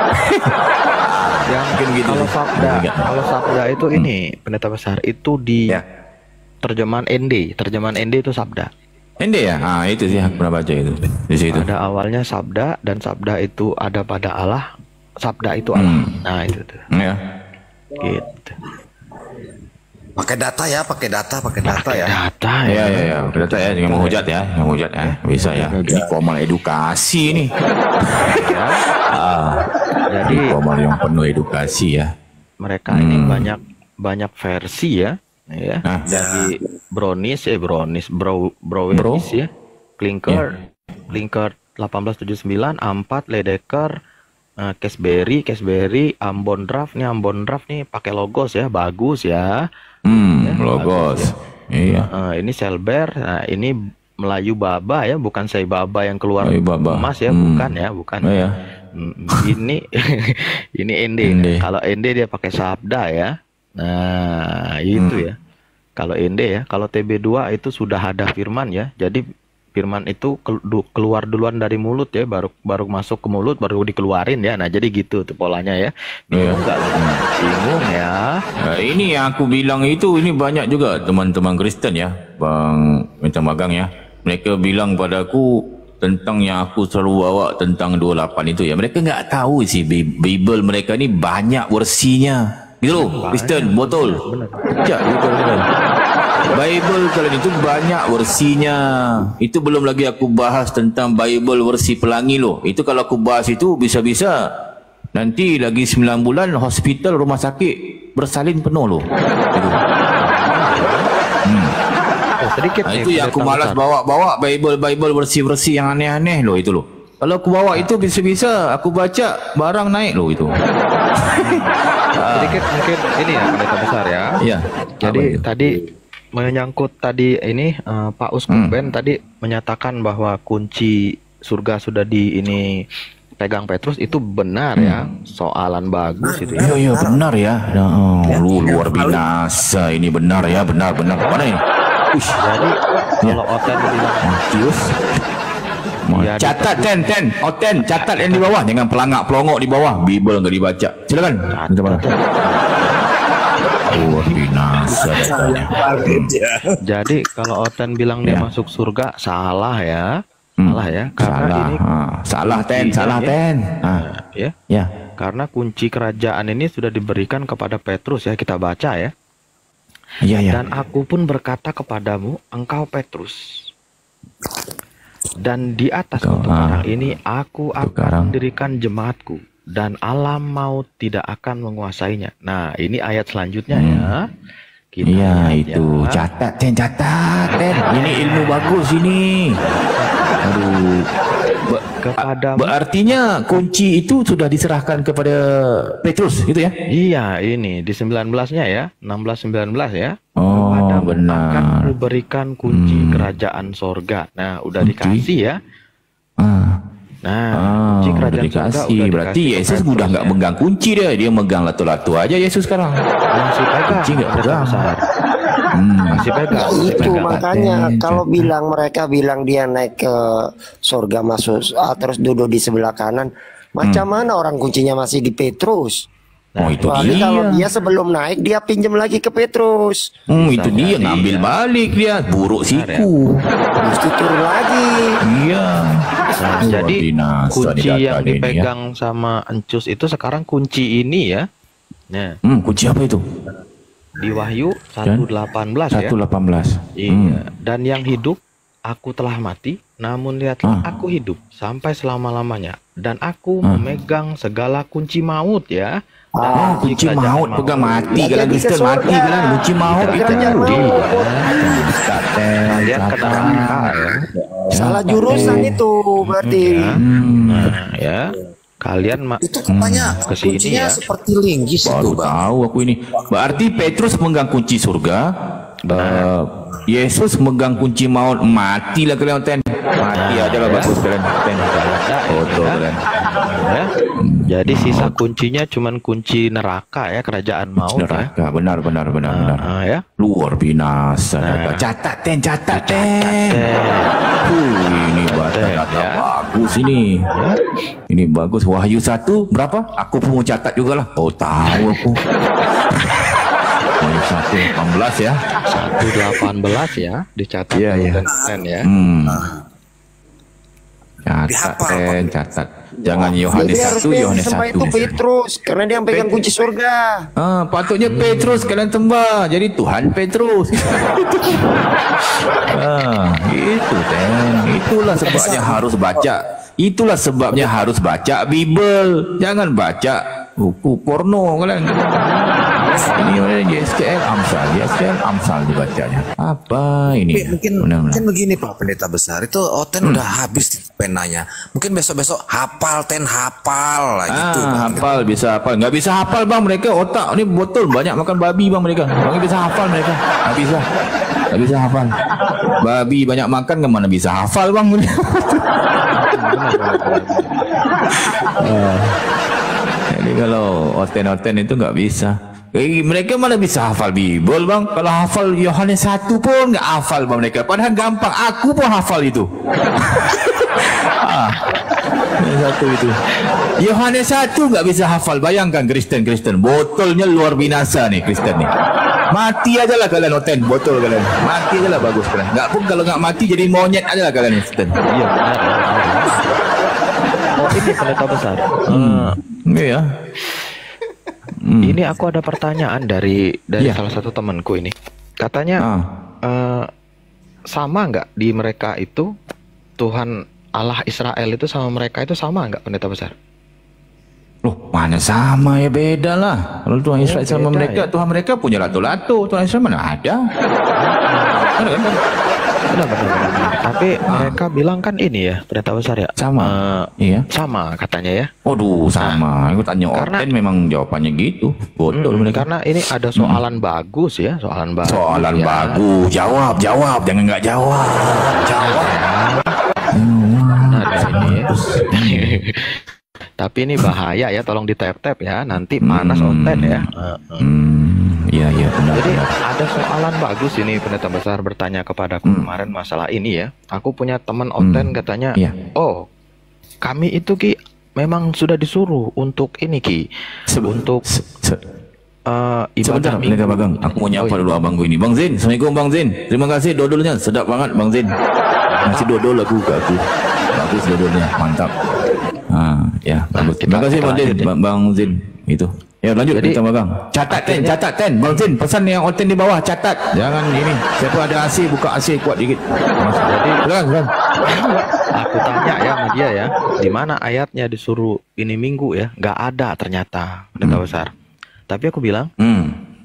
Yang gitu. Kalau sabda itu ini Pendeta Besar itu di terjemahan ND itu sabda. ND ya? Itu sih aku pernah baca itu. Di situ. Ada awalnya sabda dan sabda itu ada pada Allah. Sabda itu Allah. Nah, itu tuh. Ya. Gitu. Pakai data ya. Data ya. Pakai data ya, jangan menghujat ya, bisa ya. Ini komal edukasi nih. Jadi komal yang penuh edukasi ya. Mereka ini banyak versi ya. Ya, dari Brownies ya, Klinker 1879, Ampat, Ledecker, Casberry, Ambon Draft nih pakai logos ya, bagus ya. Logos. Ya. Iya. Ini Selber, nah ini Melayu Baba ya, bukan Sei Baba yang keluar emas ya, bukan. Ya. Ini ini ND. Kalau ND dia pakai sabda ya. Nah, itu ya. Kalau ND ya, kalau TB2 itu sudah ada firman ya. Jadi firman itu keluar duluan dari mulut ya, baru masuk ke mulut, baru dikeluarin ya. Nah, jadi gitu tuh polanya ya. Bingung nggak? Bingung ya. Nah, ini yang aku bilang itu, ini banyak juga teman-teman Kristen ya, Bang Minta Magang ya. Mereka bilang padaku tentang yang aku selalu bawa tentang 28 itu ya. Mereka nggak tahu sih Bible mereka ini banyak versinya. Gitu loh, Kristen, betul. Ya, betul. Bible kalian itu banyak versinya. Itu belum lagi aku bahas tentang Bible versi pelangi loh. Itu kalau aku bahas itu bisa-bisa nanti lagi 9 bulan hospital, rumah sakit bersalin penuh loh. Gitu. Itu yang aku malas bawa Bible versi yang aneh-aneh loh itu loh. Kalau aku bawa itu bisa-bisa aku baca barang naik loh itu. Sedikit mungkin ini ya Pendeta Besar ya. Iya. Jadi tadi menyangkut tadi ini Pak Uskup Ben tadi menyatakan bahwa kunci surga sudah pegang Petrus, itu benar ya. Soalan bagus itu ya. Iya benar ya. Luar biasa ini, benar ya, benar. Mana ini? Jadi kalau Oten bilang catat Oten catat yang di bawah, jangan pelongok di bawah. Bible nggak dibaca, silakan. Binasa datanya. Jadi kalau Oten bilang dia masuk surga, salah ya. Karena salah Ten. Ya. Karena kunci kerajaan ini sudah diberikan kepada Petrus ya, kita baca ya. Dan aku pun berkata kepadamu, engkau Petrus, dan di atas untuk orang ini aku akan mendirikan jemaatku, dan alam maut tidak akan menguasainya. Nah, ini ayat selanjutnya ya. Kita Iya lihat itu, ya. catat Ten. Ini ilmu bagus ini. Aduh. Berartinya kunci itu sudah diserahkan kepada Petrus gitu ya? Iya, ini di 19-nya ya, 16-19 ya. Oh, Akan benar. kuberikan kunci kerajaan sorga. Nah, udah dikasih ya. Nah, kunci udah kerajaan sorga dikasih. udah Berarti dikasih ke Yesus Petrus, udah nggak ya. megang kunci dia megang latu-latu aja Yesus sekarang. Masih pegang, Kunci nggak Pendeta pegang. besar. Masih pegang. Ya masih itu pegang. makanya kalau mereka bilang dia naik ke surga masuk terus duduk di sebelah kanan, macam mana orang kuncinya masih di Petrus? Oh itu Kecuali dia. kalau dia sebelum naik dia pinjam lagi ke Petrus, Itu dia ngambil balik dia buruk siku. mesti turun lagi. Iya. Nah, jadi binasa kunci di data yang ini ya. dipegang sama Encus itu sekarang kunci ini ya. Nah, Kunci apa itu? di Wahyu 1:18 ya. 1:18. Iya. Dan yang hidup, aku telah mati, namun lihatlah aku hidup sampai selama-lamanya. Dan aku memegang segala kunci maut ya. Dan kunci kerajaan maut pegang mati Ya, kalian jadi ke Kristen mati surga. kalian kunci maut itu. Kerajaan maut. Kalian kena neraka ya. Salah jurusan itu berarti. Nah, ya. Kalian Itu katanya kesini kuncinya ya. seperti linggis itu, Baru Bang. tahu aku ini. Berarti Petrus megang kunci surga. Yesus megang kunci maut. Matilah kalian ten. Mati aja lah bagus kalian ten. Betul kalian. Ya. Jadi sisa kuncinya cuman kunci neraka ya, kerajaan maut ya. Neraka benar. Ya. Luar binasa. Catat ten. Ini data bagus ini. Ini bagus. Wahyu 1 berapa? Aku pun mau catat juga lah. Oh tahu aku. Wahyu 1:18 ya. 1:18 ya, dicatat Iya. Ten ya. Catat. Jangan Yohanes Jadi harus 1, Yohanes sembah 1. itu Petrus karena dia yang pegang kunci surga. Patutnya Petrus kalian sembah. Jadi Tuhan Petrus. Itu ten. Itulah sebabnya harus baca. Itulah sebabnya harus baca Bible. Jangan baca buku porno kalian. Ini YSKL Amsal dibacanya. Apa ini? Mungkin begini Pak Pendeta Besar, itu Oten udah habis penanya. Mungkin besok-besok hafal lah gitu. Hafal bisa hafal. Nggak bisa hafal bang mereka otak ini botol banyak makan babi bang mereka. Nggak bisa hafal mereka. Nggak bisa hafal. Babi banyak makan kemana bisa hafal bang? Jadi kalau oten itu nggak bisa. Mereka mana bisa hafal Bible bang? Kalau hafal Yohanes 1 pun nggak hafal bang mereka. Padahal gampang. Aku pun hafal itu. Satu itu. Yohanes 1 nggak bisa hafal. Bayangkan Kristen. Botolnya luar binasa nih Kristen nih. Mati aja lah kalian oten. Botol kalian. Mati aja lah bagus kalian. Nggak pun kalau nggak mati jadi monyet aja lah kalian Kristen. Iya benar. Oh ini Pendeta Besar. Iya. Ini aku ada pertanyaan dari salah satu temanku ini. Katanya sama nggak di mereka itu Tuhan Allah Israel itu sama mereka itu sama nggak Pendeta Besar? Loh, mana sama ya beda lah. Kalau Tuhan Israel sama mereka, Tuhan mereka punya latu-latu. Tuhan Israel mana ada? Benar. Tapi mereka bilang kan ini ya, Pendeta Besar ya. Sama. Iya. Sama katanya ya. Waduh, sama. Aku tanya Oten memang jawabannya gitu. Betul mereka. Karena ini ada soalan bagus ya, soalan bagus. Soalan bagus. Jawab. Jangan nggak jawab. Jawab. Nah, ini ya. Tapi ini bahaya ya, tolong ditap-tap ya, nanti panas Oten ya. Iya benar. Jadi ada soalan bagus ini Pendeta Besar bertanya kepadaku kemarin masalah ini ya. Aku punya teman Oten katanya, oh kami itu Ki memang sudah disuruh untuk ini Ki, untuk ibadah Pendeta Bagong, aku mau nyapa dulu abangku ini. Bang Zin, Assalamualaikum Bang Zin. Terima kasih dodolnya, sedap banget Bang Zin. Masih dodol aku ke aku. Bagus dodolnya, mantap. Ya, bagus. Terima kasih Bang Zin. Itu. Ya lanjut kita Bagong. Catat ten. Bang Zin, pesan yang Oten di bawah catat. Jangan ini. Siapa ada AC buka AC kuat dikit. Jadi silakan. Aku tanya ya sama dia ya, di mana ayatnya disuruh ini minggu ya? Nggak ada ternyata Pendeta Besar. Tapi aku bilang,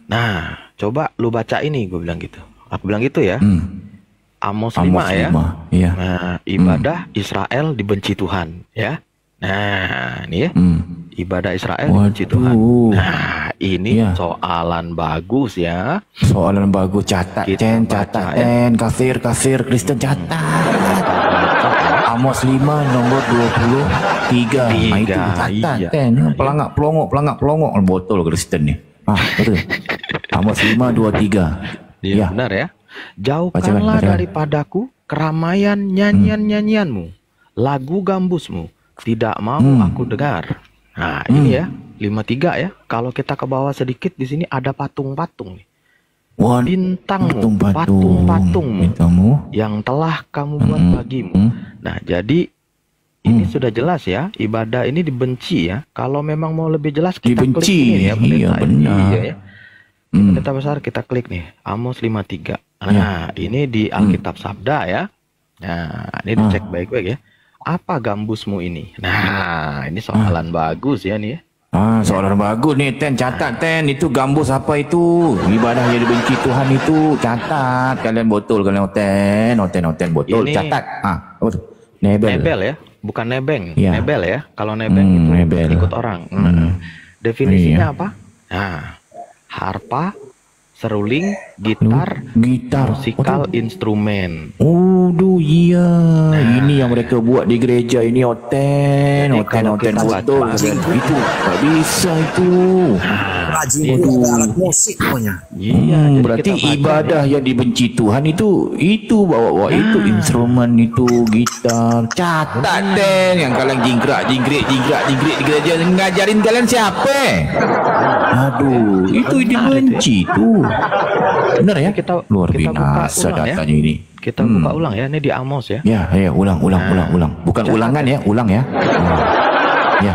Nah, coba lu baca ini, gue bilang gitu. Aku bilang gitu ya. Amos 5 ya. Iya. Nah, ibadah Israel dibenci Tuhan, ya. Nah, ini ya. Ibadah Israel dibenci Tuhan. Nah, ini soalan bagus ya. Soalan bagus, catat, catat, kafir, Kristen catat. Amos 5 nomor 23. Nah, itu catat, pelangak, botol Kristen nih. Betul. Amos 5:23. Iya, benar ya. Jauhkanlah daripadaku keramaian nyanyian-nyanyianmu, lagu gambusmu, tidak mau aku dengar. Nah, ini ya, 53 ya. Kalau kita ke bawah sedikit, di sini ada patung-patung nih. Bintangmu, patung-patungmu yang telah kamu buat bagimu. Nah, jadi ini sudah jelas ya, ibadah ini dibenci ya. Kalau memang mau lebih jelas, kita klik ini ya, pendeta. Iya ya. Pendeta besar, kita klik nih, Amos 5:3. Nah, ini di Alkitab Sabda ya. Nah, ini dicek baik-baik ya. Apa gambusmu ini? Nah, ini soalan bagus ya nih ya. Soalan bagus nih, catat itu gambus apa itu? Ibadah yang dibenci Tuhan itu, catat. Kalian botol, kalian botol, ini, catat. Nebel ya, bukan nebeng. Ya. Nebel ya. Kalau nebeng itu ikut orang. Definisinya apa? Nah, harpa, seruling, gitar, musikal instrumen. Iya. Ini yang mereka buat di gereja ini oten botol. Itu nggak bisa itu. Rajin alat musik pokoknya. Iya. Berarti ibadah yang dibenci Tuhan itu bawa itu instrumen itu gitar. Catat yang kalian jingkrak di gereja ngajarin kalian siapa? Aduh, itu dibenci tuh. Benar ya? Kita luar biasa datanya ya. ini. Kita buka ulang ya, ini di Amos ya. Ya, ulang. Bukan ulangan ya, ulang ya. Ya.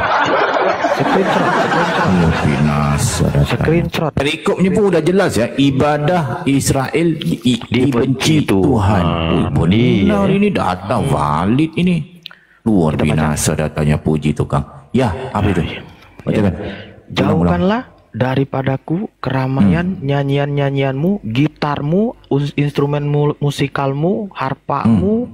Screenshot. Perikopnya pun udah jelas ya. Ibadah Israel dibenci Tuhan. Benar ini data valid ini. Luar biasa datanya, puji Tukang. Ya, apa itu? Bacakan. Jauhkanlah daripadaku keramaian nyanyian-nyanyianmu, gitarmu, instrumen musikalmu, harpamu,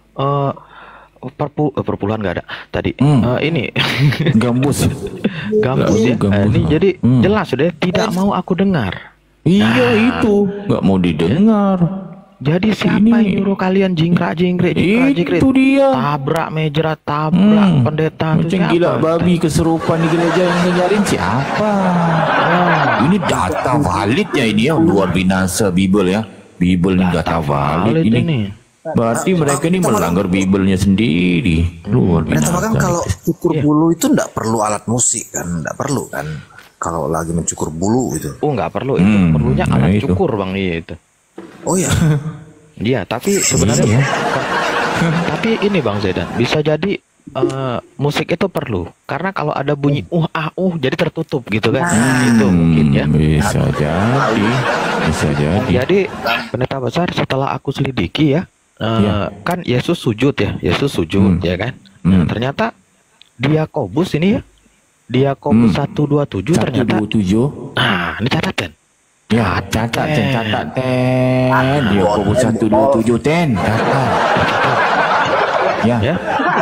perpuluhan nggak ada tadi. Ini gambus ya. Ini jadi jelas sudah tidak mau aku dengar. Iya, itu nggak mau didengar. Jadi siapa yang nyuruh kalian jingkrak-jingkrik? Itu dia. Tabrak meja, tabrak pendeta. Macam gila babi keserupan di gereja yang ngajarin siapa? Ini data validnya ini ya, luar binasa Bible ya. Bible ini data valid ini. Berarti mereka ini melanggar Bible-nya sendiri. Luar binasa. Kan kalau cukur bulu itu enggak perlu alat musik kan? Enggak perlu kan? Kalau lagi mencukur bulu itu. Enggak perlu itu. Perlunya alat cukur Bang itu. Oh ya. Iya, tapi sebenarnya tapi ini Bang Zaidan, bisa jadi musik itu perlu. Karena kalau ada bunyi jadi tertutup gitu kan. Itu mungkin ya. Bisa jadi. Jadi pendeta besar setelah aku selidiki ya, kan Yesus sujud ya. Ya kan. Nah, ternyata Yakobus ini ya. Yakobus 1:27 ternyata. Nah, ini catatan. Ya, catat Yakobus 1:27 catat. Ya.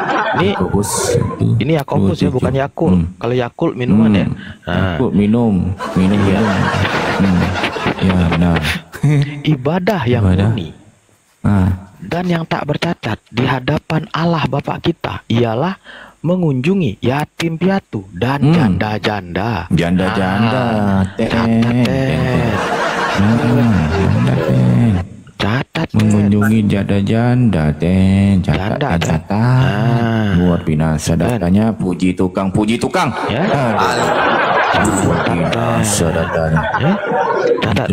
Ini Yakobus ya, bukan Yakul. Kalau Yakul minuman ya. Yakul minum. Ya, benar. Ibadah yang murni dan yang tak bercacat di hadapan Allah Bapa kita ialah mengunjungi yatim piatu dan janda-janda. Catat mengunjungi janda-janda catat. Luar binasa datanya, puji tukang ya. Luar binasa datanya. Catat.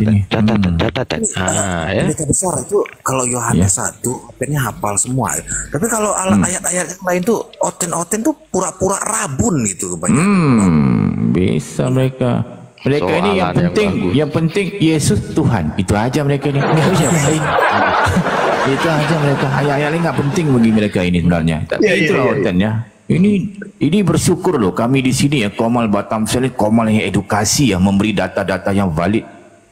Ya. Berita besar itu kalau Yohanes 1 akhirnya hafal semua. Tapi kalau ayat-ayat yang lain tuh oten tuh pura-pura rabun gitu kebanyakan. Bisa mereka ini yang penting Yesus Tuhan. Itu aja mereka ini. Itu aja mereka. Ayat-ayat ini nggak penting bagi mereka ini sebenarnya. Tapi itulah oten ya. Ini bersyukur loh kami di sini ya, Komal Batamsel, Komal yang edukasi ya, memberi data-data yang valid.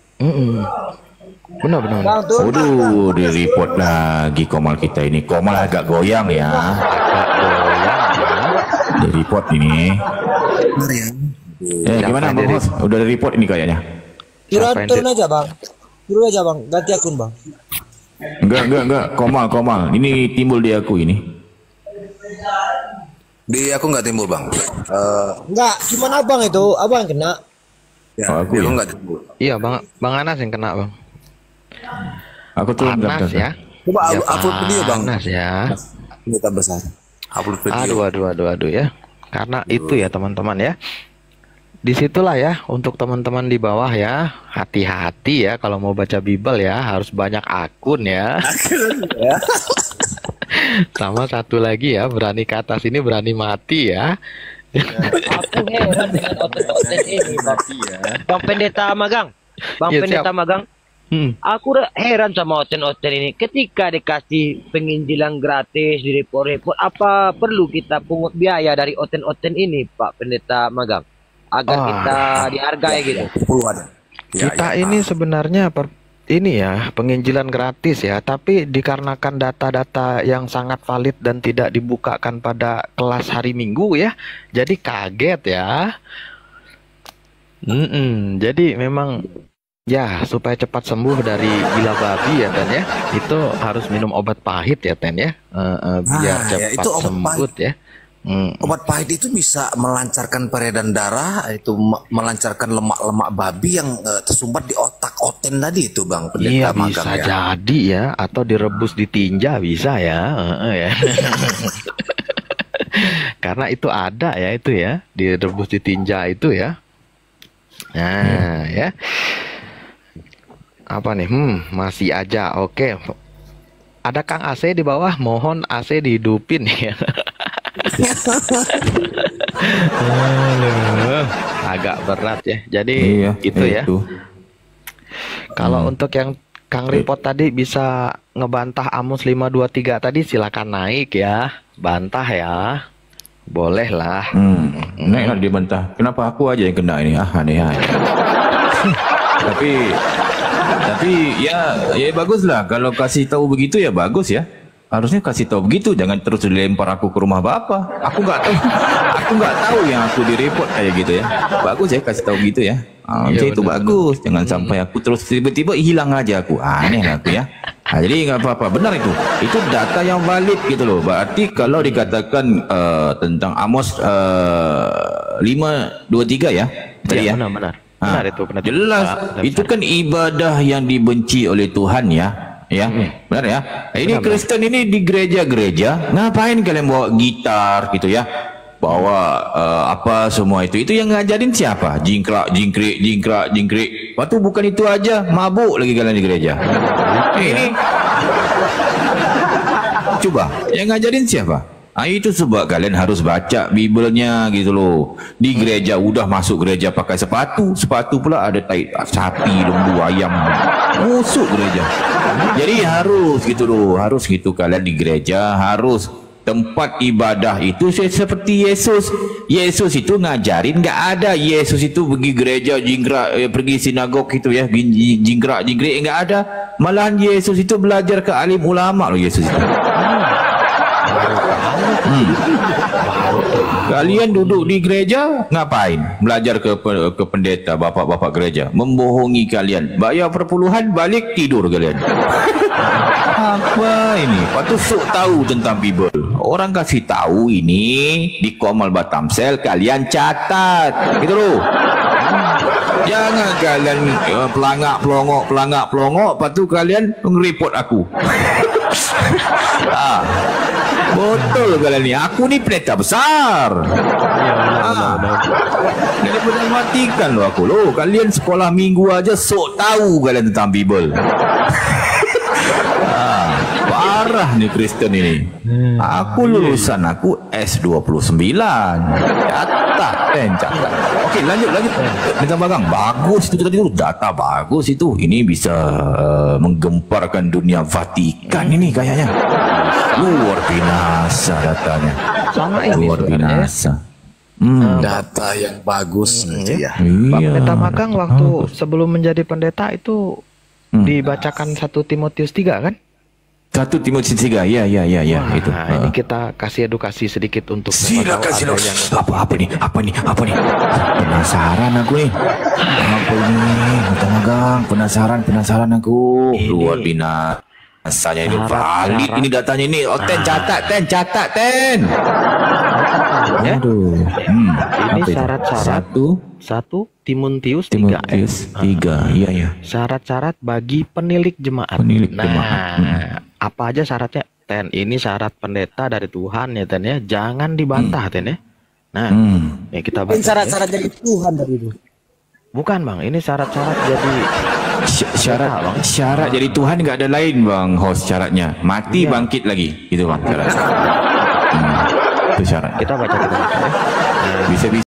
Benar. Waduh, di report lagi Komal kita ini. Komal agak goyang ya. Di report ini. Gimana Bang Hos? Udah di report ini kayaknya. Turun aja bang. Ganti akun bang. Enggak. Komal. Ini timbul di aku ini. Di aku nggak timbul bang. Enggak, cuman abang itu, abang yang kena. Ya, aku ya? nggak timbul. Iya bang Anas yang kena bang. Aku tuh Anas ya. Coba Ya, upload video bang. Anas ya. Kita besar. Upload video. Aduh ya. Karena itu ya teman-teman ya. Disitulah ya untuk teman-teman di bawah ya, hati-hati ya kalau mau baca Bible ya, harus banyak akun ya. Sama satu lagi ya, berani ke atas ini berani mati ya. Aku heran dengan oten-oten ini bang. Bang Pendeta Magang. Ya, siap. Magang. Aku heran sama oten-oten ini. Ketika dikasih penginjilan gratis di report-report, apa perlu kita pungut biaya dari oten-oten ini, Pak Pendeta Magang? Agar kita dihargai gitu. Kita ini sebenarnya ini ya penginjilan gratis ya, tapi dikarenakan data-data yang sangat valid dan tidak dibukakan pada kelas hari Minggu ya, jadi kaget ya. Jadi memang ya supaya cepat sembuh dari gila babi ya Ten ya, itu harus minum obat pahit ya Ten ya, biar cepat itu obat sembuh ya. Obat pahit itu bisa melancarkan peredaran darah, itu melancarkan lemak-lemak babi yang tersumbat di otak oten tadi itu bang. Iya bisa ya. Jadi ya, atau direbus di tinja bisa ya, ya. Karena itu ada ya itu ya, direbus di tinja itu ya. Nah ya, apa nih? Masih aja, oke. Ada Kang AC di bawah, mohon AC dihidupin ya. Agak berat ya. Jadi itu ya. Kalau untuk yang Kang Report tadi bisa ngebantah Amos 523 tadi silakan naik ya. Bantah ya. Boleh lah. Naik lah dibantah. Kenapa aku aja yang kena ini? Aneh aja. Tapi ya bagus lah kalau kasih tahu begitu ya bagus ya. Harusnya kasih tahu begitu, jangan terus dilempar aku ke rumah bapak. Aku nggak tahu yang aku direport kayak gitu ya. Bagus ya kasih tahu gitu ya. Itu bagus. Jangan sampai aku terus tiba-tiba hilang aja aku. Aneh aku ya. Nah, jadi nggak apa-apa. Benar itu. Itu data yang valid gitu loh. Berarti kalau dikatakan tentang Amos 5:23 ya. Tadi ya. Benar. Benar itu benar. Jelas. Itu kan ibadah yang dibenci oleh Tuhan ya. Ya, benar ya. Ini Kristen ini di gereja-gereja, ngapain kalian bawa gitar gitu ya? Bawa apa semua itu yang ngajarin siapa? Jingkrik. Waktu bukan itu aja, mabuk lagi kalian di gereja. Ini coba, yang ngajarin siapa? Itu sebab kalian harus baca Bibelnya gitu loh. Di gereja udah masuk gereja pakai sepatu pula ada tai sapi, lembu, ayam, busuk gereja. Jadi harus gitu loh, harus gitu kalian di gereja harus tempat ibadah itu seperti Yesus. Yesus itu ngajarin nggak ada. Yesus itu pergi gereja pergi sinagog itu ya, jingkrak nggak ada. Malahan Yesus itu belajar ke alim ulama loh Yesus itu. Kalian duduk di gereja ngapain? Belajar ke pendeta, bapak-bapak gereja, membohongi kalian. Bayar perpuluhan, balik tidur kalian. Apa ini? Patut sok tahu tentang Bible. Orang kasih tahu ini di Komal Batamsel, kalian catat, gitu loh. Jangan kalian pelangak pelongok, patut kalian nge-report aku. Betul kalian ni. Aku ni pendeta besar. Daripada matikan lo aku lo. Kalian sekolah minggu aja sok tahu kalian tentang Bible. Parah nih Kristen ini. Aku lulusan aku S29. Catat. Oke, lanjut. Tentang Bagang. Bagus itu tadi itu data bagus itu. Ini bisa menggemparkan dunia Vatikan ini kayaknya. Luar biasa datanya. sama ini Luar sebenarnya. biasa. Data yang bagus ya. Pak Iya. Pendeta Magang waktu sebelum menjadi pendeta itu dibacakan 1 Timotius 3 kan? 1 Timotius 3. Ya Wah, itu. ini kita kasih edukasi sedikit untuk Silakan, siapa tahu ada silakan. yang Apa nih? Penasaran aku nih. Apa ini? Penasaran aku. Luar binasanya ini valid ini datanya ini. Oh, catat. ya. Aduh. Ini Apa itu? syarat-syarat 1 Timotius 3. Timotius 3. Iya. Syarat-syarat bagi penilik jemaat. Penilik nah, jemaat. apa aja syaratnya? Ten, ini syarat pendeta dari Tuhan ya Ten ya. Jangan dibantah Ten ya. Nah, ya kita baca. Ini syarat-syarat jadi Tuhan dari itu. Bukan Bang, ini syarat-syarat jadi Syarat jadi Tuhan nggak ada lain bang host syaratnya mati bangkit lagi itu bang syarat. Itu syarat. kita baca ya. Bisa